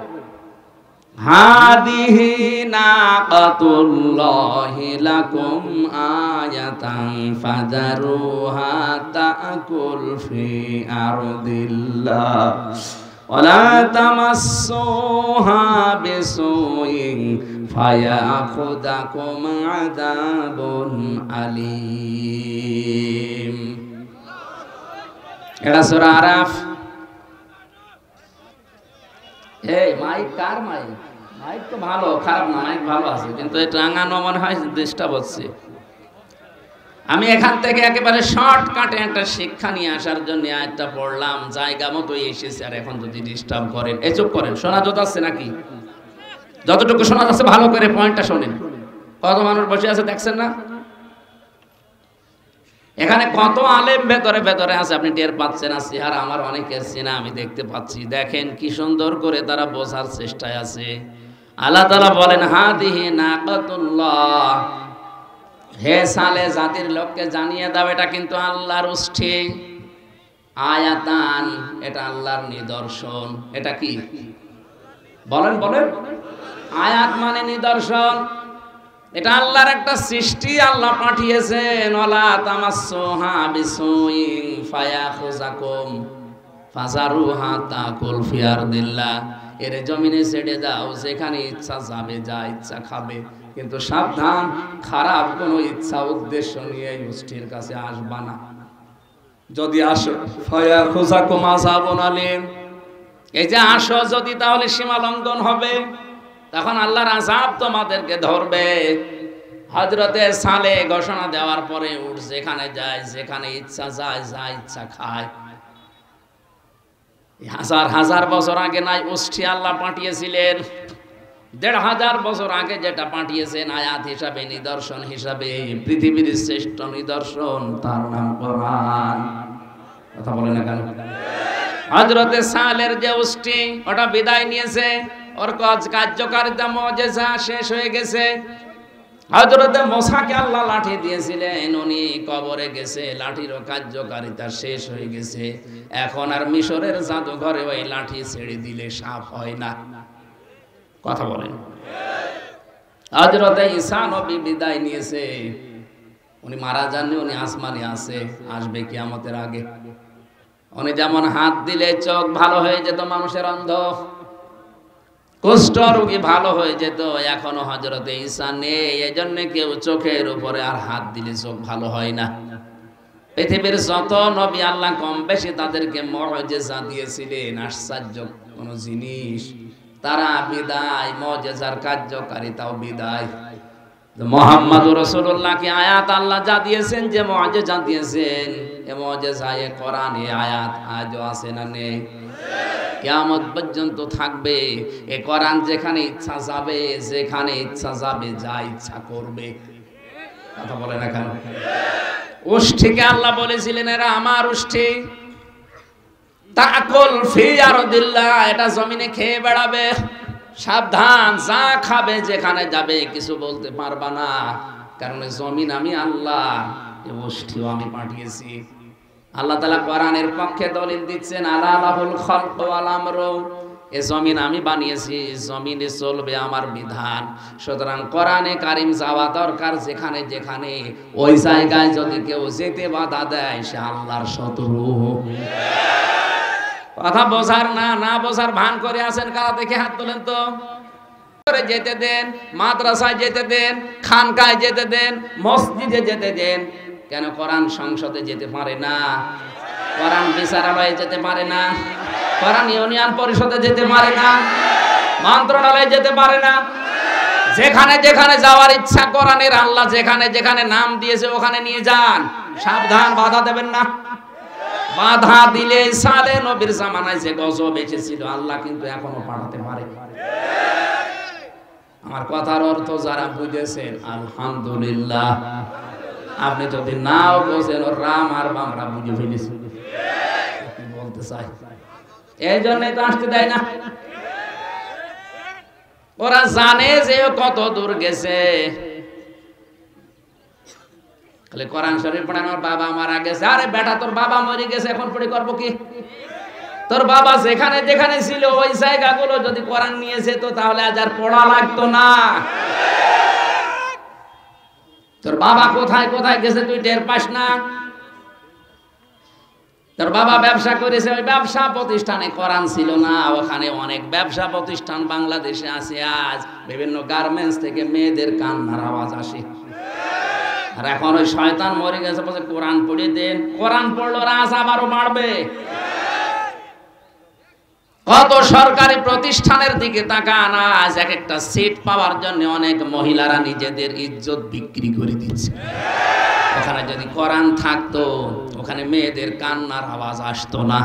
হাদিহি নাকাতুল্লাহি লাকুম আয়াতান ফাযারুহা তাকুল ফি আরদিল্লাহ ওয়ালা তামাসসুহা বিসুইন ফায়াখুযাকুম আযাবুন আলীম। এটা সূরা আরাফ। এই মাইক কার মাইক? মাইক তো ভালো, খারাপ না, মাইক ভালো আছে, কিন্তু এটা টাঙানো মনে হয় ডিস্টার্ব হচ্ছে। আমি এখান থেকে একেবারে শর্টকাটে একটা শিক্ষা নিয়ে আসার জন্য আয়াতটা পড়লাম, জায়গা মতো এসেছে। আর এখন যদি ডিস্টার্ব করেন, এই চুপ করেন, শোনা যত আছে নাকি? যতটুকু শোনা যাচ্ছে ভালো করে পয়েন্টটা শোনেন। কত মানুষ বসে আছে দেখছেন না? এখানে কত আলেম ভেতরে ভেতরে আছে আপনি টের পাচ্ছেন না। চেহারা আমার অনেকের চেনা আমি দেখতে পাচ্ছি। দেখেন কি সুন্দর করে তারা বোঝার চেষ্টায় আছে। আল্লাহ তাআলা বলেন, হাদিহি নাকাতুল্লাহ, হে সালেহ জাতির লোককে জানিয়ে দাও, এটা কিন্তু আল্লাহর উষ্ঠি। আয়াতান, এটা আল্লাহর নিদর্শন। এটা কি বলেন বলেন? আয়াত মানে নিদর্শন, এটা আল্লাহর একটা সৃষ্টি, আল্লাহ পাঠিয়েছেন। ওয়ালা তামাসসুহা বিসুইন ফায়াখুযাকুম ফাযারুহা তাকুল ফি আরদিল্লাহ, এর জমিনে ছেড়ে দাও, যেখানে ইচ্ছা যাবে, যা ইচ্ছা খাবে, কিন্তু সাবধান, খারাপ কোনো ইচ্ছা উদ্দেশ্য নিয়ে এই গোষ্ঠীর কাছে আসবা না। যদি আসো ফায়াখুযাকুম আযাবুন আলীম, এই যে আসো যদি, তাহলে সীমা লঙ্ঘন হবে, তখন আল্লাহর আযাব তোমাদেরকে ধরবে। হযরতে সালেহ ঘোষণা দেওয়ার পরে উঠ যেখানে যায়, যেখানে ইচ্ছা যায়, যা ইচ্ছা খায়। হাজার হাজার বছর আগে নাই উষ্ঠি আল্লাহ পাঠিয়েছিলেন, দেড় হাজার বছর আগে যেটা পাঠিয়েছেন আয়াত হিসাবে, নিদর্শন হিসাবে, পৃথিবীর শ্রেষ্ঠ নিদর্শন, তার নাম কোরআন। কথা বলে না কেন? হযরতে সালেহর যে উষ্ঠি, ওটা বিদায় নিয়েছে, ওর কাজ কার্যকারিতা মুজিজা শেষ হয়ে গেছে। হযরতে মুসাকে আল্লাহ লাঠি দিয়েছিলেন, উনি কবরে গেছে, লাঠিরও কার্যকারিতা শেষ হয়ে গেছে। এখন আর মিশরের জাদুঘরে ওই লাঠি ছেড়ে দিলে সাপ হয় না। কথা বলেন? হযরতে ঈসা নবী বিদায় নিয়েছে, উনি মারা যাননি, উনি আসমানে আছে, আসবে কিয়ামতের আগে। উনি যেমন হাত দিলে চোখ ভালো হয়ে যেত মানুষের, অন্ধ কুষ্ঠ রোগী ভালো হয়ে যেত, এখনো হযরতে ঈসা নেই, এজন্য কেউ চোখের উপরে আর হাত দিলে চোখ ভালো হয় না। পৃথিবীর যত নবী আল্লাহ কম বেশি তাদেরকে মুজিজা দিয়েছিলেন, আশ্চর্য কোন জিনিস, তারা বিদায়, মুজিজার কার্যকারিতাও বিদায়। মুহাম্মদুর রাসূলুল্লাহকে আয়াত আল্লাহ যা দিয়েছেন, যে মুজিজা দিয়েছেন, এই মুজিজা এ কোরআন, এই আয়াত আজও আছে না নেই? কিয়ামত পর্যন্ত থাকবে। এ কোরআন যেখানে ইচ্ছা যাবে, যেখানে ইচ্ছা যাবে, যা ইচ্ছা করবে। কথা বলে না কেন? উষ্ঠিকে আল্লাহ বলেছিলেন, এরা আমার উষ্ঠি, তাকুল ফি আরদিল্লাহ, এটা জমিনে খেয়ে বেড়াবে, সাবধান, যা খাবে, যেখানে যাবে, কিছু বলতে পারবা না, কারণ জমিন আমি আল্লাহ, এই উষ্ঠিও আমি পাঠিয়েছি। আল্লাহ তাআলা কোরআনের পক্ষে দলিল দিচ্ছেন, আলা লাহুল খালকু ওয়াল আমরু, এই জমিন আমি বানিয়েছি, জমিনে চলবে আমার বিধান। সুতরাং কোরআনে কারীম যাওয়া দরকার যেখানে যেখানে, ওই জায়গায় যদি কেউ যেতে বাধা দেয়, সে আল্লাহর শত্রু। কথা বোঝার না, না বোঝার ভান করে আছেন কারা? দেখে হাত তোলেন তো। যেতে দেন, মাদ্রাসায় যেতে দেন, খানকায় যেতে দেন, মসজিদে যেতে দেন, কেন কোরআন সংসদে যেতে পারে না? কোরআন বিচারালয়ে যেতে পারে না? কোরআন ইউনিয়ন পরিষদে যেতে পারে না, মন্ত্রণালয়ে যেতে পারে না। যেখানে যেখানে যাওয়ার ইচ্ছা কোরআনের আল্লাহ যেখানে যেখানে নাম দিয়েছে ওখানে নিয়ে যান। সাবধান, বাধা দেবেন না। বাধা দিলে সালে নবীর জামানায় যে গজব এসেছিল আল্লাহ কিন্তু এখনো পাঠাতে পারে। আমার কথার অর্থ যারা বুঝেছেন আলহামদুলিল্লাহ। আপনি যদি নাও বোঝেন ওর রাম আর বামরা বুঝে ফেলেছি বলতে চাই, এই জন্যই তো আসতে দেয় না। ওরা জানে যে কত দূর গেছে। খালি কোরআন শরীফ পড়েন, আমার বাবা মারা গেছে। আরে বেটা, তোর বাবা মরে গেছে, এখন পড়ে করবো কি? তোর বাবা যেখানে যেখানে ছিল ওই জায়গাগুলো যদি কোরআন নিয়ে যেত তাহলে আজ আর পড়া লাগতো না। তোর বাবা কোথায় কোথায় গেছে তুই টের পাস না? তোর বাবা ব্যবসা করেছে, ওই ব্যবসা প্রতিষ্ঠানে কোরআন ছিল না। ওখানে অনেক ব্যবসা প্রতিষ্ঠান বাংলাদেশে আছে। আজ বিভিন্ন গার্মেন্টস থেকে মেয়েদের কান্নার আওয়াজ আসে। আর এখন ওই শয়তান মরে গেছে বলছে কোরআন পড়ে দেন। কোরআন পড়লো রাজ আবারও বাড়বে। কত সরকারি প্রতিষ্ঠানের দিকে তাকান, আজ এক একটা সিট পাওয়ার জন্য অনেক মহিলারা নিজেদের ইজ্জত বিক্রি করে দিচ্ছে। ওখানে যদি কোরআন থাকতো ওখানে মেয়েদের কান্নার আওয়াজ আসতো না।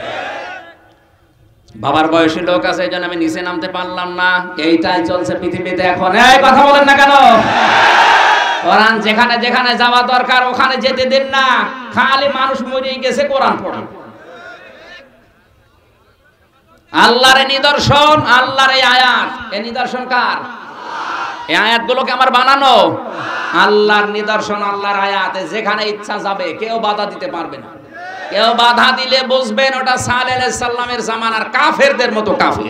বাবার বয়সী লোক আছে, এই জন্য আমি নিচে নামতে পারলাম না। এইটাই চলছে পৃথিবীতে এখন। এই কথা বলেন না কেন? কোরআন যেখানে যেখানে যাওয়া দরকার ওখানে যেতে দেন না। খালি মানুষ মরে গেছে কোরআন পড়ে। আল্লাহর নিদর্শন, আল্লাহর এই আয়াত। এই নিদর্শন কার? এই আয়াতগুলোকে আমার বানানো। আল্লাহর নিদর্শন, আল্লাহর আয়াতে যেখানে ইচ্ছা যাবে, কেউ বাধা দিতে পারবে না। কেউ বাধা দিলে বুঝবেন ওটা সালেহ আলাইহিস সালামের জামানার কাফেরদের মতো কাফের।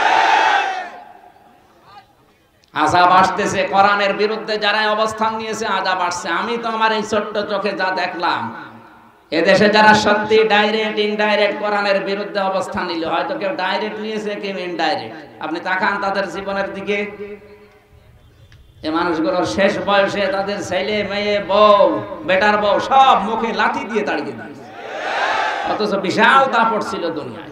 আযাব আসতেছে, কোরআনের বিরুদ্ধে যারা অবস্থান নিয়েছে আযাব আসছে। আমি তো আমার এই ছোট্ট চোখে যা দেখলাম, এদেশে যারা সত্যি ডাইরেক্ট ইনডাইরেক্ট কোরআনের বিরুদ্ধে অবস্থান নিল, হয়তো কেউ ডাইরেক্ট নিয়েছে, কেউ ইনডাইরেক্ট। আপনি তাকান তাদের জীবনের দিকে। এই মানুষগুলোর শেষ বয়সে তাদের ছেলে মেয়ে বউ বেটার বউ সব মুখে লাথি দিয়ে তাড়িয়ে দিয়েছে, অথচ বিশাল দাপট ছিল দুনিয়ায়।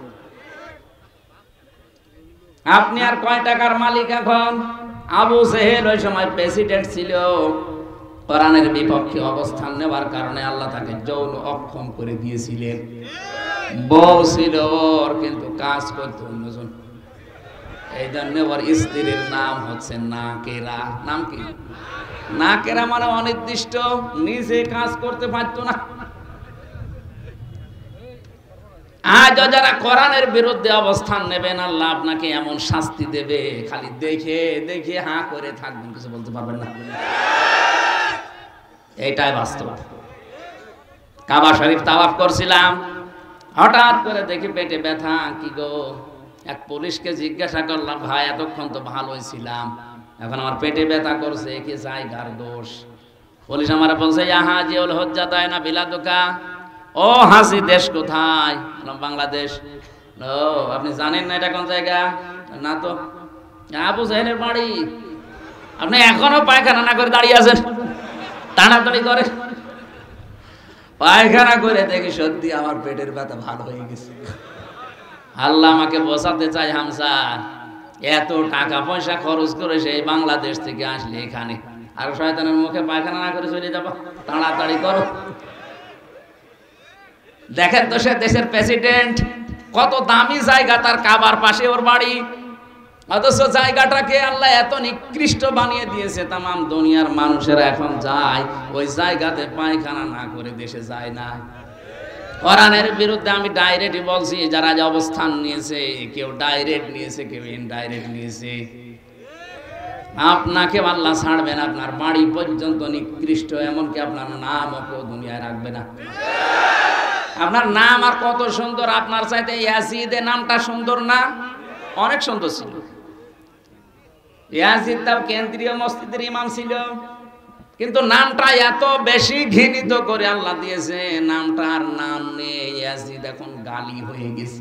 আপনি আর কয় টাকার মালিক এখন? আবু জেহেল ওই সময় প্রেসিডেন্ট ছিল। কোরআনের বিপক্ষে অবস্থান নেওয়ার কারণে আল্লাহ তাকে যৌন অক্ষম করে দিয়েছিলেন। বউ ছিল ওর, কিন্তু কাজ করতো অন্যজন। এই জন্য ওর স্ত্রীর নাম হচ্ছে নাকেরা। নাম কি? নাকেরা মানে অনির্দিষ্ট, নিজে কাজ করতে পারতো না। আজ যারা কোরআনের বিরুদ্ধে অবস্থান নেবেন আল্লাহ আপনাকে এমন শাস্তি দেবে, খালি দেখে দেখে হাঁ করে থাকবেন, কিছু বলতে পারবেন না। এইটাই বাস্তব। কাবা শরীফ তাওয়াফ করছিলাম, হঠাৎ করে দেখি পেটে ব্যথা। কি গো? এক পুলিশকে জিজ্ঞাসা করলাম, ভাই এতক্ষণ তো ভালোই ছিলাম, এখন আমার পেটে ব্যথা করছে, কি জায়গার দোষ? পুলিশ আমার বলছে ইহা জিউল হুজ্জাতাইন বিলাদুকা। ও হাসি, দেশ কোথায়? বাংলাদেশ। ও, আপনি জানেন না এটা কোন জায়গা? না তো। আবু জাহেলের বাড়ি। আপনি এখনো পায়খানা না করে দাঁড়িয়ে আছেন, টানাটানি করে। পায়খানা করে দেখি সত্যি আমার পেটের ব্যথা ভালো হয়ে গেছে। আল্লাহ আমাকে বোঝাতে চাই, হামসা এত টাকা পয়সা খরচ করে সেই বাংলাদেশ থেকে আসলে এখানে আর শয়তানের মুখে পায়খানা না করে চলে যাবো, তাড়াতাড়ি করো। দেখেন তো সে দেশের প্রেসিডেন্ট, কত দামি জায়গা তার, কাবার পাশে ওর বাড়ি, অথচ জায়গাটাকে আল্লাহ এত নিকৃষ্ট বানিয়ে দিয়েছে। তামাম দুনিয়ার মানুষেরা এখন যায় ওই জায়গাতে পায়খানা না করে দেশে যায় না। কোরআনের বিরুদ্ধে আমি ডাইরেক্টই বলছি, যারা যে অবস্থান নিয়েছে, কেউ ডাইরেক্ট নিয়েছে, কেউ ইনডাইরেক্ট নিয়েছে। আপনাকে আল্লাহ ছাড়বেন, আপনার বাড়ি পর্যন্ত নিকৃষ্ট, এমনকি আপনার নামও কেউ দুনিয়ায় রাখবে না। আপনার নাম আর কত সুন্দর, আপনার চাইতে ইয়াজিদের নামটা সুন্দর না? অনেক সুন্দর ছিল। ইয়াজিদ তাও কেন্দ্রীয় মসজিদের ইমাম ছিল, কিন্তু নামটা এত বেশি ঘৃণিত করে আল্লাহ দিয়েছে, নামটার নাম নেই। ইয়াজিদ এখন গালি হয়ে গেছে।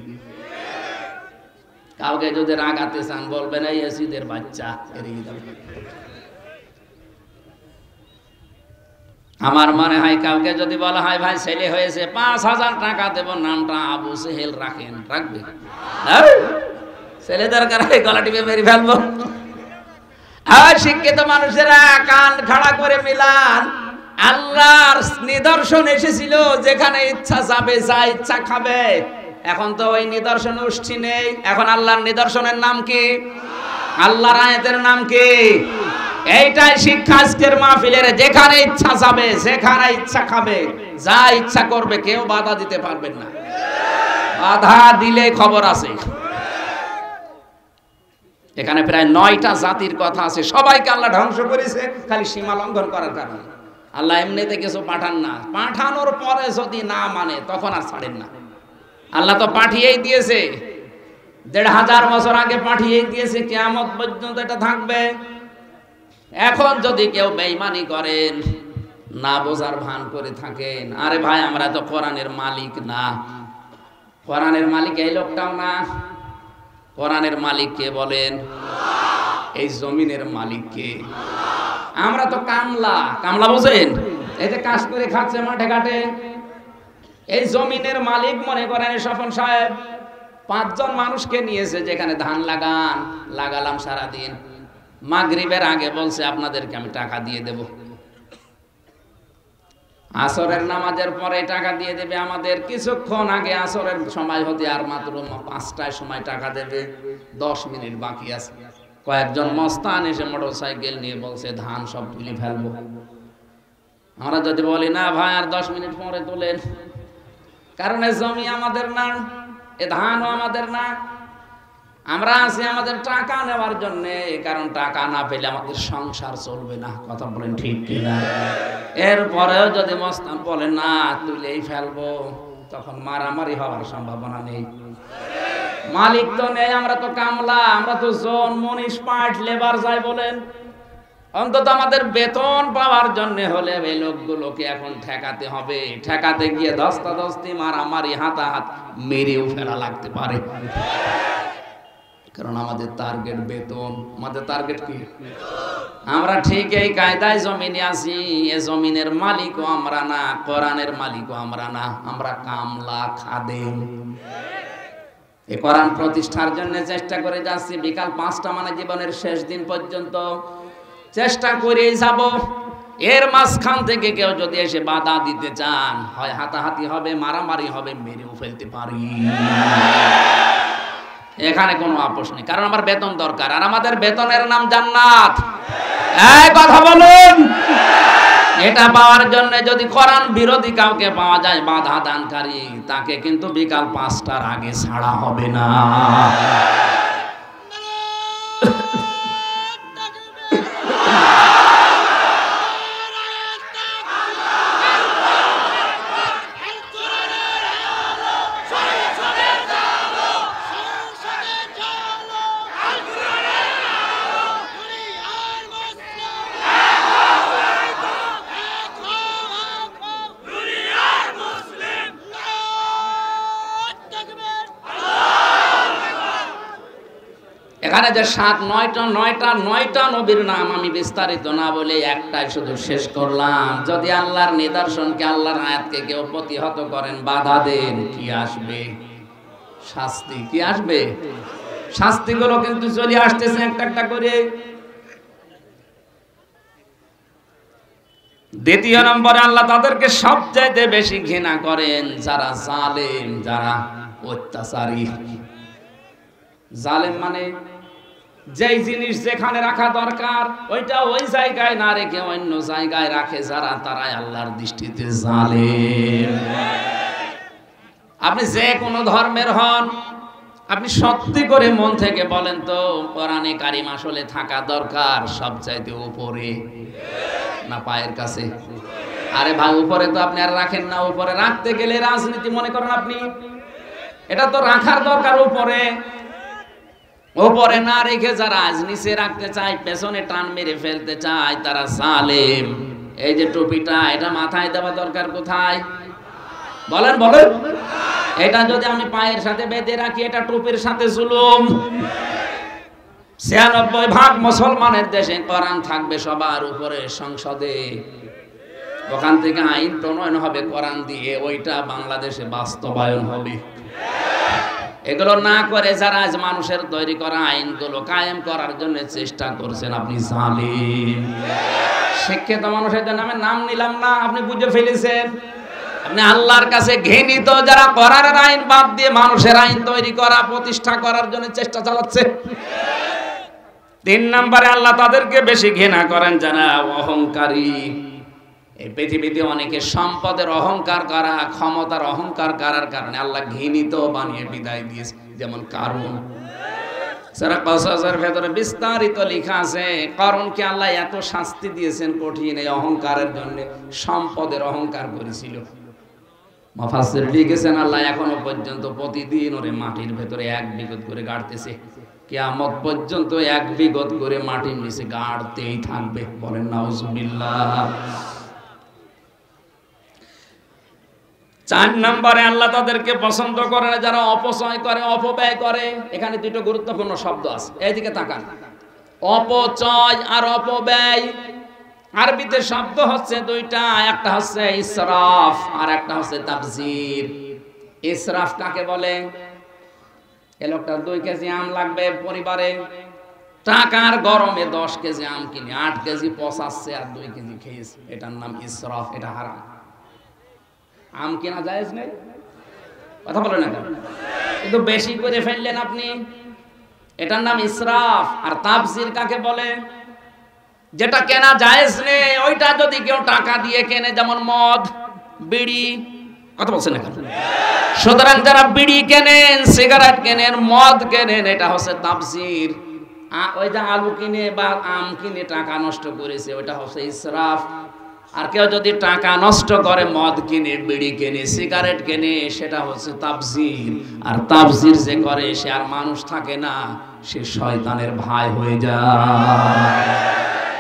কাউকে যদি রাগাতে চান বলবেন এই ইয়াজিদের বাচ্চা, এড়িয়ে যাবে। আমার মনে হয় কাউকে যদি বলা হয় ভাই ছেলে হয়েছে পাঁচ হাজার টাকা দেব, নামটা আবু সেহেল রাখেন, রাখবে? ছেলে দরকার হয় গলা টিপে মেরে ফেলবো। আর শিক্ষিত মানুষেরা কান খাড়া করে মিলান। আল্লাহর নিদর্শন এসেছিল যেখানে ইচ্ছা যাবে, যা ইচ্ছা খাবে। এখন তো ওই নিদর্শন উষ্ঠি নেই। এখন আল্লাহর নিদর্শনের নাম কি? আল্লাহর আয়াতের নাম কি? এইটাই শিক্ষা আজকের মাহফিলের। যেখানে ইচ্ছা যাবে, যেখানে ইচ্ছা খাবে, যা ইচ্ছা করবে, কেউ বাধা দিতে পারবেন না। বাধা দিলে খবর আছে। এখানে প্রায় নয়টা জাতির কথা আছে, সবাইকে আল্লাহ ধ্বংস করেছে খালি সীমা লঙ্ঘন করার কারণে। আল্লাহ এমনিতে কিছু পাঠান না, পাঠানোর পরে যদি না মানে তখন আর ছাড়েন না। আল্লাহ তো পাঠিয়েই দিয়েছে, দেড় হাজার বছর আগে পাঠিয়েই দিয়েছে, কিয়ামত পর্যন্ত এটা থাকবে। এখন যদি কেউ বেঈমানি করেন, না বোঝার ভান করে থাকেন, আরে ভাই আমরা তো কোরআনের মালিক না। কোরআনের মালিক এই লোকটাও না। কোরআনের মালিক কে বলেন? এই জমিনের মালিক কে? আমরা তো কামলা। কামলা বোঝেন? এই যে কাজ করে খাচ্ছে মাঠে ঘাটে, এই জমিনের মালিক মনে করেন স্বপন সাহেব পাঁচজন মানুষকে নিয়েছে, যেখানে ধান লাগান, লাগালাম সারাদিন, মাগরিবের আগে বলছে আপনাদেরকে আমি টাকা দিয়ে দেব। আসরের নামাজের পরে টাকা দিয়ে দেবে আমাদের। কিছুক্ষণ আগে আসরের সময় হতে আর মাত্র পাঁচটায় সময় টাকা দেবে, দশ মিনিট বাকি আছে। কয়েকজন মস্তান এসে মোটর সাইকেল নিয়ে বলছে ধান সব তুলে ফেলবো। আমরা যদি বলি না ভাই আর দশ মিনিট পরে তোলেন, কারণ এ জমি আমাদের না, এ ধানও আমাদের না। আমরা আছি আমাদের টাকা নেওয়ার জন্য, কারণ টাকা না পেলে আমাদের সংসার চলবে না। কথা বলেন ঠিক কিনা? এরপরেও যদি মস্তান বলে না তুলেই ফেলবো, তখন মারামারি হওয়ার সম্ভাবনা নেই। মালিক তো নেই, আমরা তো কামলা, আমরা তো জন মনীষ পাট লেবার যাই বলেন। অন্তত আমাদের বেতন পাওয়ার জন্য হলে এই লোকগুলোকে এখন ঠেকাতে হবে। ঠেকাতে গিয়ে ধস্তাধস্তি, মারামারি, হাতাহাত, মেরেও ফেলা লাগতে পারে, কারণ আমাদের টার্গেট বেতন। আমাদের টার্গেট কি? আমরা ঠিক এই কায়দায় জমিনে আছি। এ জমিনের মালিকও আমরা না, কোরআনের মালিকও আমরা না, আমরা কামলা, খাদেম। এই কোরআন প্রতিষ্ঠার জন্য চেষ্টা করে যাচ্ছি। বিকাল পাঁচটা মানে জীবনের শেষ দিন পর্যন্ত চেষ্টা করেই যাব। এর মাঝখান থেকে কেউ যদি এসে বাধা দিতে চান, হয় হাতাহাতি হবে, মারামারি হবে, মেরেও ফেলতে পারি। এখানে কোনো আপোষ নেই, কারণ আমার বেতন দরকার, আর আমাদের বেতনের নাম জান্নাত। এই কথা বলুন। এটা পাওয়ার জন্য যদি কোরআন বিরোধী কাউকে পাওয়া যায়, বাধা দানকারী, তাকে কিন্তু বিকাল পাঁচটার আগে ছাড়া হবে না। এখানে যে সাত নয়টা নয়টা নয়টা নবীর নাম আমি বিস্তারিত না বলে একটাই শুধু শেষ করলাম। যদি আল্লাহর নিদর্শনকে, আল্লাহর আয়াতকে কেউ প্রতিহত করেন, বাধা দেন, কি আসবে? শাস্তি। কি আসবে? শাস্তিগুলো কিন্তু চলে আসতেছে একটা একটা করে। দ্বিতীয় নম্বরে আল্লাহ তাদেরকে সবচাইতে বেশি ঘৃণা করেন যারা জালেম, যারা অত্যাচারী। জালেম মানে যেই জিনিস যেখানে রাখা দরকার ওইটা ওই জায়গায় না রেখে অন্য জায়গায় রাখে যারা, তারাই আল্লাহর দৃষ্টিতে জালেম। আপনি যে কোনো ধর্মের হন, আপনি সত্যি করে মন থেকে বলেন তো কোরআনে কারিম আসলে থাকা দরকার সবচাইতে উপরে না পায়ের কাছে? আরে ভাই উপরে তো আপনি আর রাখেন না। উপরে রাখতে গেলে রাজনীতি মনে করেন আপনি, এটা তো রাখার দরকার উপরে। উপরে না রেখে যারা আজ নিচে রাখতে চায়, পেছনে টান মেরে ফেলতে চায়, তারা জালেম। এই যে টুপিটা, এটা মাথায় দেওয়া দরকার কোথায়? বলেন বলেন। এটা যদি আমি পায়ের সাথে বেঁধে রাখি, এটা টুপির সাথে জুলুম। ছিয়ানব্বই ভাগ মুসলমানের দেশে কোরআন থাকবে সবার উপরে, সংসদে। ওখান থেকে আইন প্রণয়ন হবে কোরআন দিয়ে, ওইটা বাংলাদেশে বাস্তবায়ন হবে। এগুলো না করে যারা আজ মানুষের তৈরি করা আইনগুলো কায়েম করার জন্য চেষ্টা করছেন, আপনি জালিম। শিক্ষিত মানুষের জন্য আমি নাম নিলাম না, আপনি বুঝে ফেলেছেন। আপনি আল্লাহর কাছে ঘৃণিত যারা কোরআনের আইন বাদ দিয়ে মানুষের আইন তৈরি করা প্রতিষ্ঠা করার জন্য চেষ্টা চালাচ্ছে। তিন নম্বরে আল্লাহ তাদেরকে বেশি ঘৃণা করেন যারা অহংকারী। এই পৃথিবীতে অনেকে সম্পদের অহংকার করা, ক্ষমতার অহংকার করার কারণে আল্লাহ ঘৃণিত বানিয়ে বিদায় দিয়েছে, যেমন কারুন। সূরা কসসের ভেতরে বিস্তারিত লেখা আছে কারুনকে আল্লাহ এত শাস্তি দিয়েছেন কঠিন এই অহংকারের জন্য, সম্পদের অহংকার করেছিল। মুফাসসির লিখেছেন আল্লাহ এখনো পর্যন্ত প্রতিদিন ওরে মাটির ভেতরে এক বিগত করে গাড়তেছে, কিয়ামত পর্যন্ত এক বিগত করে মাটির নিচে গাড়তেই থাকবে। বলেন নাউজুবিল্লাহ। চার নম্বরে আল্লাহ তাদেরকে পছন্দ করে না যারা অপচয় করে, অপব্যয় করে। এখানে দুটো গুরুত্বপূর্ণ শব্দ আছে, এইদিকে তাকান। অপচয় আর অপব্যয় আরবিতে শব্দ হচ্ছে দুইটা, একটা হচ্ছে ইসরাফ আর একটা হচ্ছে তাবযির। ইসরাফ কাকে বলে? এই লোকটার দুই কেজি আম লাগবে পরিবারে, টাকার গরমে দশ কেজি আম কিনে আট কেজি পচাচ্ছে আর দুই কেজি খেয়েছে, এটার নাম ইসরাফ, এটা হারাম। আম কেনা জায়েজ নেই, কথা বলে না কেন? কিন্তু বেশি করে ফেললেন আপনি, এটার নাম ইসরাফ। আর তাবযির কাকে বলে? যেটা কেনা জায়েজ নেই ওইটা যদি কেউ টাকা দিয়ে কেনে, যেমন মদ, বিড়ি, কথা বলছেন না কেন? সুতরাং যারা বিড়ি কেনেন, সিগারেট কেনেন, মদ কেনেন, এটা হচ্ছে তাবযির। ওই যে আলু কিনে বা আম কিনে টাকা নষ্ট করেছে, ওইটা হচ্ছে ইসরাফ। আর কেউ যদি টাকা নষ্ট করে মদ কিনে, বিড়ি কিনে, সিগারেট কিনে, সেটা হচ্ছে তাবযির। আর তাবযির যে করে সে আর মানুষ থাকে না, সে শয়তানের ভাই হয়ে যায়।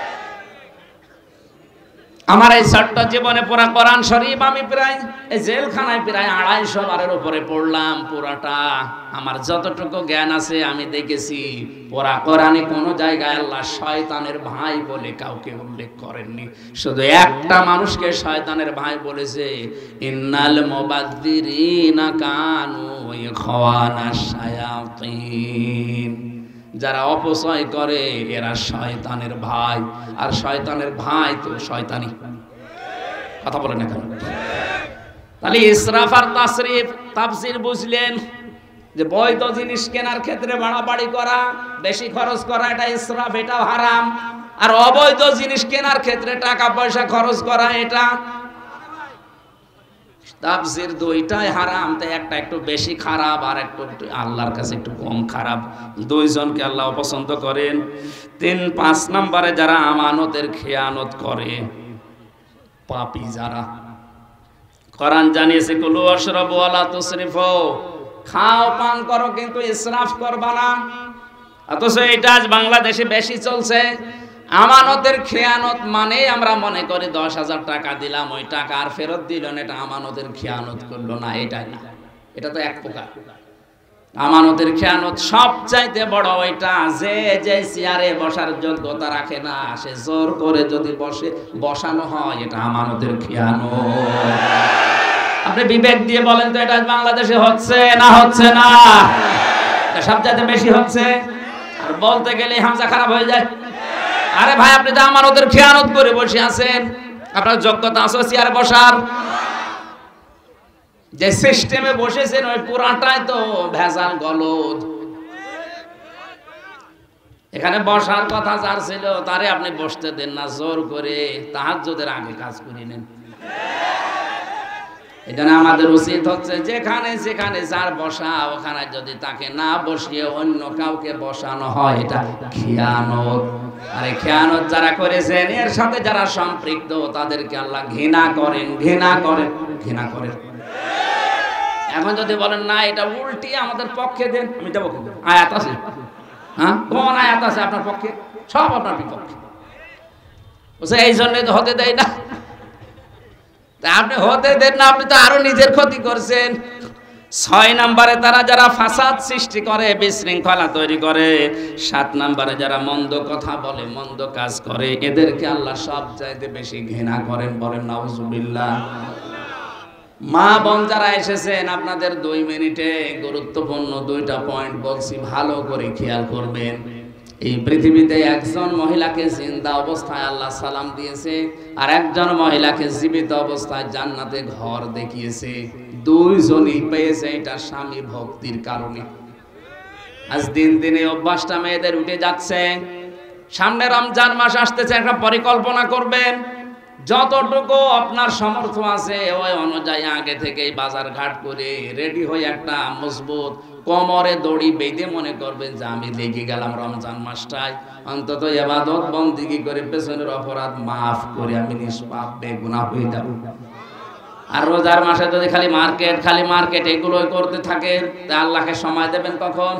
আমার এই ছোট্ট জীবনে পুরা কোরআন শরীফ আমি প্রায় এই জেলখানায় প্রায় আড়াইশো বারের উপরে পড়লাম পুরাটা। আমার যতটুকু জ্ঞান আছে আমি দেখেছি পুরা কোরআনে কোনো জায়গায় আল্লাহ শয়তানের ভাই বলে কাউকে উল্লেখ করেননি। শুধু একটা মানুষকে শয়তানের ভাই বলেছে, ইন্নাল মুবাযযিরিনা কানু ইখওয়ানাশ শায়াতিন। যারা অপচয় করে এরা শয়তানের ভাই, আর শয়তানের ভাই তো শয়তানি, কথা বলে না কেন? তাহলে ইসরাফ আর তাসরিফ তাফসীর বুঝলেন যে বৈধ জিনিস কেনার ক্ষেত্রে বাড়াবাড়ি করা, বেশি খরচ করা, এটা ইসরাফ, এটা হারাম। আর অবৈধ জিনিস কেনার ক্ষেত্রে টাকা পয়সা খরচ করা, এটা তাফসীর। দুইটাই হারাম, তাই একটা একটু বেশি খারাপ আর একটু আল্লাহর কাছে একটু কম খারাপ। দুইজনকে আল্লাহ পছন্দ করেন। তিন পাঁচ নম্বরে যারা আমানতের খেয়ানত করে, পাপী যারা। কোরআন জানিয়েছে কুলু ওয়াশরাবু ওয়ালা তুসরিফু, খাও পান করো কিন্তু ইসরাফ করবা না। অথচ এটা আজ বাংলাদেশে বেশি চলছে। আমানতের খেয়ানত মানে আমরা মনে করি দশ হাজার টাকা দিলাম, ওই টাকা আর ফেরত দিল না, এটা আমানতের খেয়ানত করলো না। এটাই না, এটা তো এক প্রকার আমানতের খেয়ানত। সবচাইতে বড় ওইটা যে যে চেয়ারে বসার যোগ্যতা রাখে না, সে জোর করে যদি বসে বসানো হয়, এটা আমানতের খেয়ানত। আপনি বিবেক দিয়ে বলেন তো এটা বাংলাদেশে হচ্ছে না হচ্ছে না? সবচাইতে বেশি হচ্ছে। আর বলতে গেলে হামজা খারাপ হয়ে যায়। আরে ভাই, আপনি তো আমানতের খেয়ানত করে বসে আছেন, আপনার যোগ্যতা আছে চেয়ারে বসার? যে সিস্টেমে বসেছেন ওই পুরাটাই তো ভেজাল গলদ। এখানে বসার কথা যার ছিল তারে আপনি বসতে দেন না, জোর করে তাহাজ্জুদের আগে কাজ করে নেন। এজন্য আমাদের উচিত হচ্ছে যেখানে যেখানে যার বসা, ওখানে যদি তাকে না বসিয়ে অন্য কাউকে বসানো হয়, এটা খেয়ানত। আরে খেয়ানত যারা করেছেন, এর সাথে যারা সম্পৃক্ত, তাদেরকে আল্লাহ ঘৃণা করেন, ঘৃণা করেন, ঘৃণা করেন। এখন যদি বলেন না এটা উল্টি আমাদের পক্ষে দেন, আমি দেবো। আয়াত আছে? হ্যাঁ, কোন আয়াত আছে আপনার পক্ষে? সব আপনার বিপক্ষে। বলছে এই জন্য তো হতে দেয় না। তা আপনি হতে দেন না, আপনি তো আরো নিজের ক্ষতি করছেন। ছয় নম্বরে তারা যারা ফাসাদ সৃষ্টি করে, বিশৃঙ্খলা তৈরি করে। সাত নম্বরে যারা মন্দ কথা বলে, মন্দ কাজ করে, এদেরকে আল্লাহ সবচাইতে বেশি ঘৃণা করেন। বলেন নাউজুবিল্লাহ। মা বোন যারা এসেছেন, আপনাদের দুই মিনিটে গুরুত্বপূর্ণ দুইটা পয়েন্ট বলছি, ভালো করে খেয়াল করবেন। এই পৃথিবীতে একজন মহিলাকে জিন্দা অবস্থায় আল্লাহ সালাম দিয়েছে, আর একজন মহিলাকে জীবিত অবস্থায় জান্নাতে ঘর দেখিয়েছে। দুইজনই পেয়েছে এটা স্বামী ভক্তির কারণে। আজ দিন দিনে অভ্যাসটা মেয়েদের উঠে যাচ্ছে। সামনে রমজান মাস আসতেছে, একটা পরিকল্পনা করবেন। যতটুকু আপনার সামর্থ্য আছে ওই অনুযায়ী আগে থেকেই বাজার ঘাট করে রেডি হয়ে একটা মজবুত কোমরে দড়ি বেঁধে মনে করবেন যে আমি লেগে গেলাম রমজান মাসটায়, অন্তত ইবাদত বন্দেগী করে পেছনের অপরাধ মাফ করে আমি নিষ্পাপ বেগুনাহ হয়ে যাব। আর রোজার মাসে যদি খালি মার্কেট খালি মার্কেট এগুলোই করতে থাকে, তা আল্লাহকে সময় দেবেন কখন?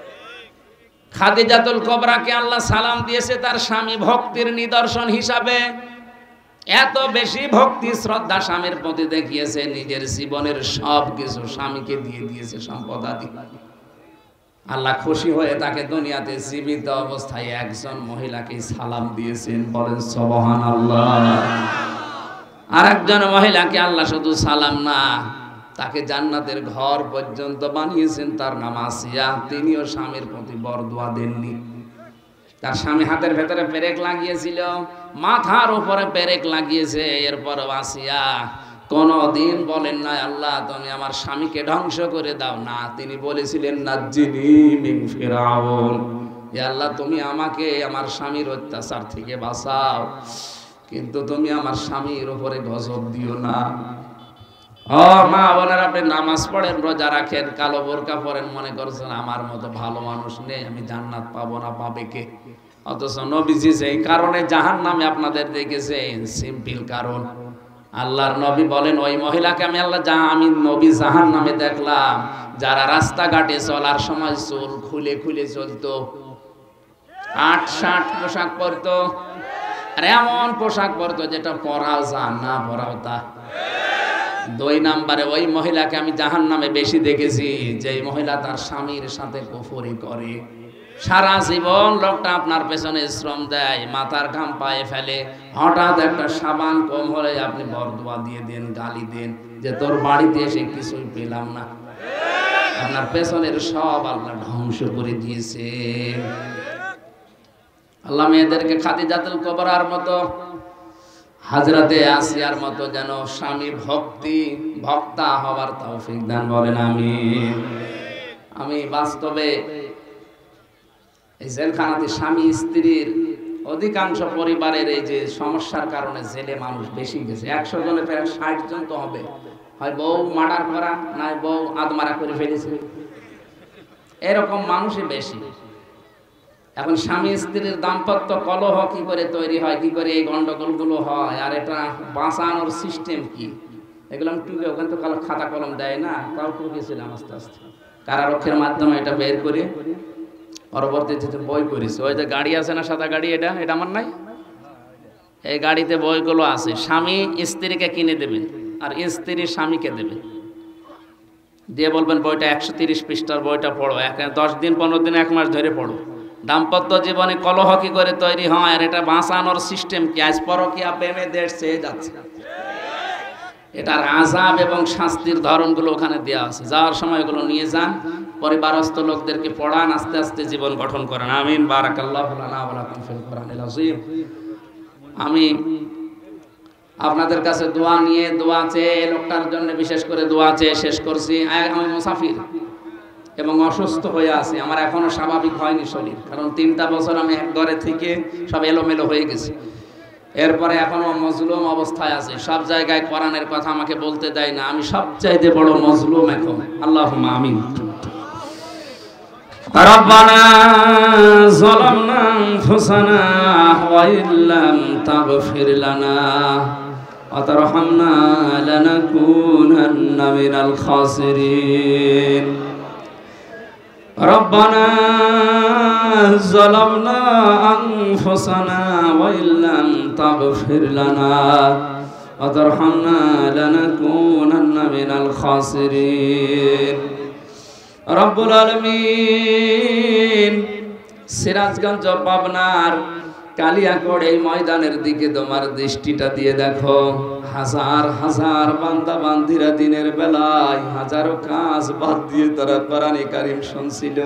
খাদিজাতুল কুবরাকে আল্লাহ সালাম দিয়েছে তার স্বামী ভক্তির নিদর্শন হিসাবে। এত বেশি ভক্তি শ্রদ্ধা স্বামীর প্রতি দেখিয়েছে, নিজের জীবনের সব কিছু স্বামীকে দিয়ে দিয়েছে, সম্পদাদি। আল্লাহ খুশি হয়ে তাকে দুনিয়াতে জীবিত অবস্থায় একজন মহিলাকে সালাম দিয়েছেন। বলেন সুবহানাল্লাহ। আর একজন মহিলাকে আল্লাহ শুধু সালাম না, তাকে জান্নাতের ঘর পর্যন্ত বানিয়েছেন। তার নাম আসিয়া। তিনিও স্বামীর প্রতি বরদোয়া দেননি। তার স্বামী হাতের ভেতরে পেরেক লাগিয়েছিল, মাথার উপরে পেরেক লাগিয়েছে, এরপর আসিয়া কোনদিন বলেন না আল্লাহ তুমি আমার স্বামীকে ধ্বংস করে দাও না। তিনি বলেছিলেন নাজ্জিনি মিন ফিরাউন, হে আল্লাহ তুমি আমাকে আমার স্বামীর অত্যাচার থেকে বাঁচাও, কিন্তু তুমি আমার স্বামীর উপরে গজব দিও না। ও মা বোনেরা, আপনি নামাজ পড়েন, রোজা রাখেন, কালো বোরকা পরেন, মনে করছেন আমার মতো ভালো মানুষ নেই, আমি জান্নাত পাবো না, পাবে কে? অথচ নবীজি সেই কারণে জাহান্নামে আপনাদের দেখেছেন, সিম্পল কারণ। আল্লাহর নবী বলেন ওই মহিলাকে আমি আল্লাহ যা আমি নবী জাহান্নামে দেখলাম, যারা রাস্তাঘাটে চলার সময় চুল খুলে খুলে চলতো, আট ষাট পোশাক পরতো, আর এমন পোশাক পরতো যেটা পরাও যা না পরাও তা। দুই নাম্বারে ওই মহিলাকে আমি জাহান্নামে বেশি দেখেছি, যে মহিলা তার স্বামীর সাথে কুফরি করে। সারা জীবন লোকটা আপনার পেছনে শ্রম দেয়, মাথার ঘাম পায়ে ফেলে, হঠাৎ একটা সাবান কম হলে আপনি বরদোয়া দিয়ে দেন, গালি দেন যে তোর বাড়িতে এসে কিছুই পেলাম না। আপনার পেছনের সব আল্লাহ ধ্বংস করে দিয়েছে। আল্লাহ মেয়েদেরকে খাদিজাতুল কুবরার মতো, হযরতে আসিয়ার মতো যেন স্বামী ভক্তি ভক্তা হওয়ার তৌফিক দান। বলেন আমিন। আমি বাস্তবে এই জেলখানাতে স্বামী স্ত্রীর অধিকাংশ পরিবারের এই যে সমস্যার কারণে জেলে মানুষ বেশি গেছে। একশো জনে প্রায় ষাট জন তো হবে, হয় বউ মার্ডার করা, নয় বউ আদমারা করে ফেলেছে, এরকম মানুষই বেশি। এখন স্বামী স্ত্রীর দাম্পত্য কলহ কি করে তৈরি হয়, কি করে এই গন্ডগোলগুলো হয়, আর এটা বাঁচানোর সিস্টেম কি, এগুলো আমি টুকে, ওখানে তো খাতা কলম দেয় না, তাও টুকেছিলাম আস্তে আস্তে কারারক্ষের মাধ্যমে এটা বের করে পরবর্তীতে বই করেছে। ওই যে গাড়ি আছে না, সাদা গাড়ি, এটা এটা আমার নাই, এই গাড়িতে বইগুলো আছে। স্বামী স্ত্রীকে কিনে দেবেন আর স্ত্রী স্বামীকে দেবে, দিয়ে বলবেন বইটা একশো তিরিশ পৃষ্ঠার বইটা পড়ো, এক দশ দিন পনেরো দিন এক মাস ধরে পড়ো। দাম্পত্য জীবনে কলহ কি করে তৈরি হয় আর এটা বাঁচানোর সিস্টেম কি, আজ পরকীয়া প্রেমে দেশ চেয়ে যাচ্ছে। এটার আযাব এবং শাস্তির ধরনগুলো ওখানে দেওয়া আছে, যাওয়ার সময় এগুলো নিয়ে যান, পরিবারস্থ লোকদেরকে পড়ান, আস্তে আস্তে জীবন গঠন করেন। আমিন। বারাকাল্লাহু লানা ওয়া লাকুম ফিল কুরআনিল আযীম। আমি আপনাদের কাছে দোয়া নিয়ে, দোয়া চেয়ে, লোকটার জন্য বিশেষ করে দোয়া চেয়ে শেষ করছি। আমি মুসাফির এবং অসুস্থ হয়ে আছি, আমার এখনো স্বাভাবিক হয়নি শরীর, কারণ তিনটা বছর আমি এক ঘরে থেকে সব এলোমেলো হয়ে গেছে। এরপরে এখনো মজলুম অবস্থায় আছে, সব জায়গায় কোরআনের কথা আমাকে বলতে দেয় না, আমি সবচাইতে বড় মজলুম এখন। আল্লাহুম্মা আমিন। রব্বানা যালামনা আনফুসানা ওয়া ইল্লাম তাগফির লানা ওয়া তারহামনা লানাকুনান্না মিনাল খাসিরিন। রব্বানা যালামনা আনফুসানা ওয়া ইল্লাম তাগফির লানা ওয়া তারহামনা লানাকুনান্না মিনাল খাসিরিন। রব্বুল আলামিন, সিরাজগঞ্জ পাবনার কালিয়াকড় এই ময়দানের দিকে তোমার দৃষ্টিটা দিয়ে দেখো। হাজার হাজার বান্দা বান্দিরা দিনের বেলায় হাজারো কাজ বাদ দিয়ে তারা কোরআনে কারীম শুনছিল।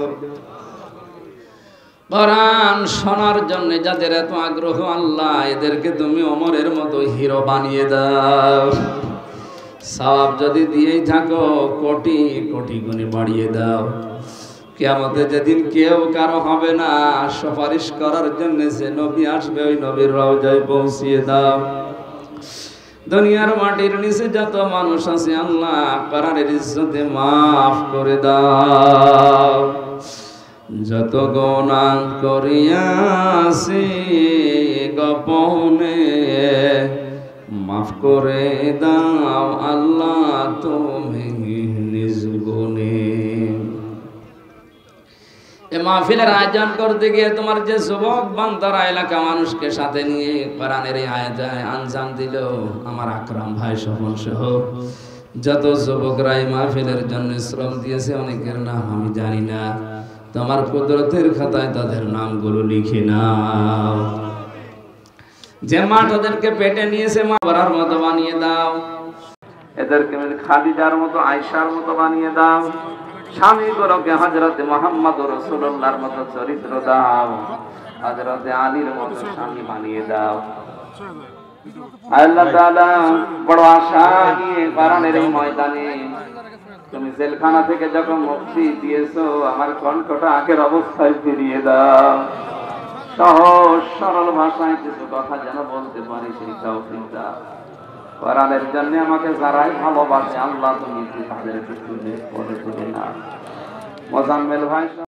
কোরআন শোনার জন্য যাদের এত আগ্রহ, আল্লাহ এদেরকে তুমি ওমরের মতো হিরো বানিয়ে দাও। সওয়াব যদি দিয়েই থাকো কোটি কোটি গুণে বাড়িয়ে দাও। কিয়ামতে যেদিন কেউ কারো হবে না, সুপারিশ করার জন্য যে নবী আসবে ওই নবীর রওজায় পৌঁছিয়ে দাও। দুনিয়ার মাটির নিচে যত মানুষ আছে আল্লাহ কোরআনের ইজ্জতে মাফ করে দাও। যত গুনাহ করিয়াছি গোপনে মাফ করে দাও আল্লাহ তুমি নিজ গুণে। এ মাহফিলের আয়োজন করতে গিয়ে তোমার যে যুবক বান্দারা এলাকা মানুষকে সাথে নিয়ে কোরআনের এই আয়াতে আঞ্জাম দিল, আমার আকরাম ভাই স্বপন সহ যত যুবকরা এই মাহফিলের জন্য শ্রম দিয়েছে, অনেকের নাম আমি জানি না, তোমার কুদরতের খাতায় তাদের নামগুলো লিখে নাও। যে মাঠ ওদেরকে পেটে নিয়েছে মা বাবার মতো বানিয়ে দাও, এদেরকে খাদিজার মতো আয়েশার মতো বানিয়ে দাও। স্বামীগুলোকে হযরতে মুহাম্মদ রাসূলুল্লাহর মতো চরিত্র দাও, হযরতে আলীর মতো স্বামী বানিয়ে দাও। আল্লাহ তাআলা বড় আশা নিয়ে কোরআনের এই ময়দানে তুমি জেলখানা থেকে যখন মুক্তি দিয়েছো, আমার কণ্ঠটা আগের অবস্থায় ফিরিয়ে দাও। সহজ সরল ভাষায় কিছু কথা যেন বলতে পারি সেই তৌফিক দাও। কোরআনের জন্য আমাকে যারাই ভালোবাসে আল্লাহ তুমি তাদেরকে তুলে পড়ে তুলে নাও। মোজাম্মেল ভাই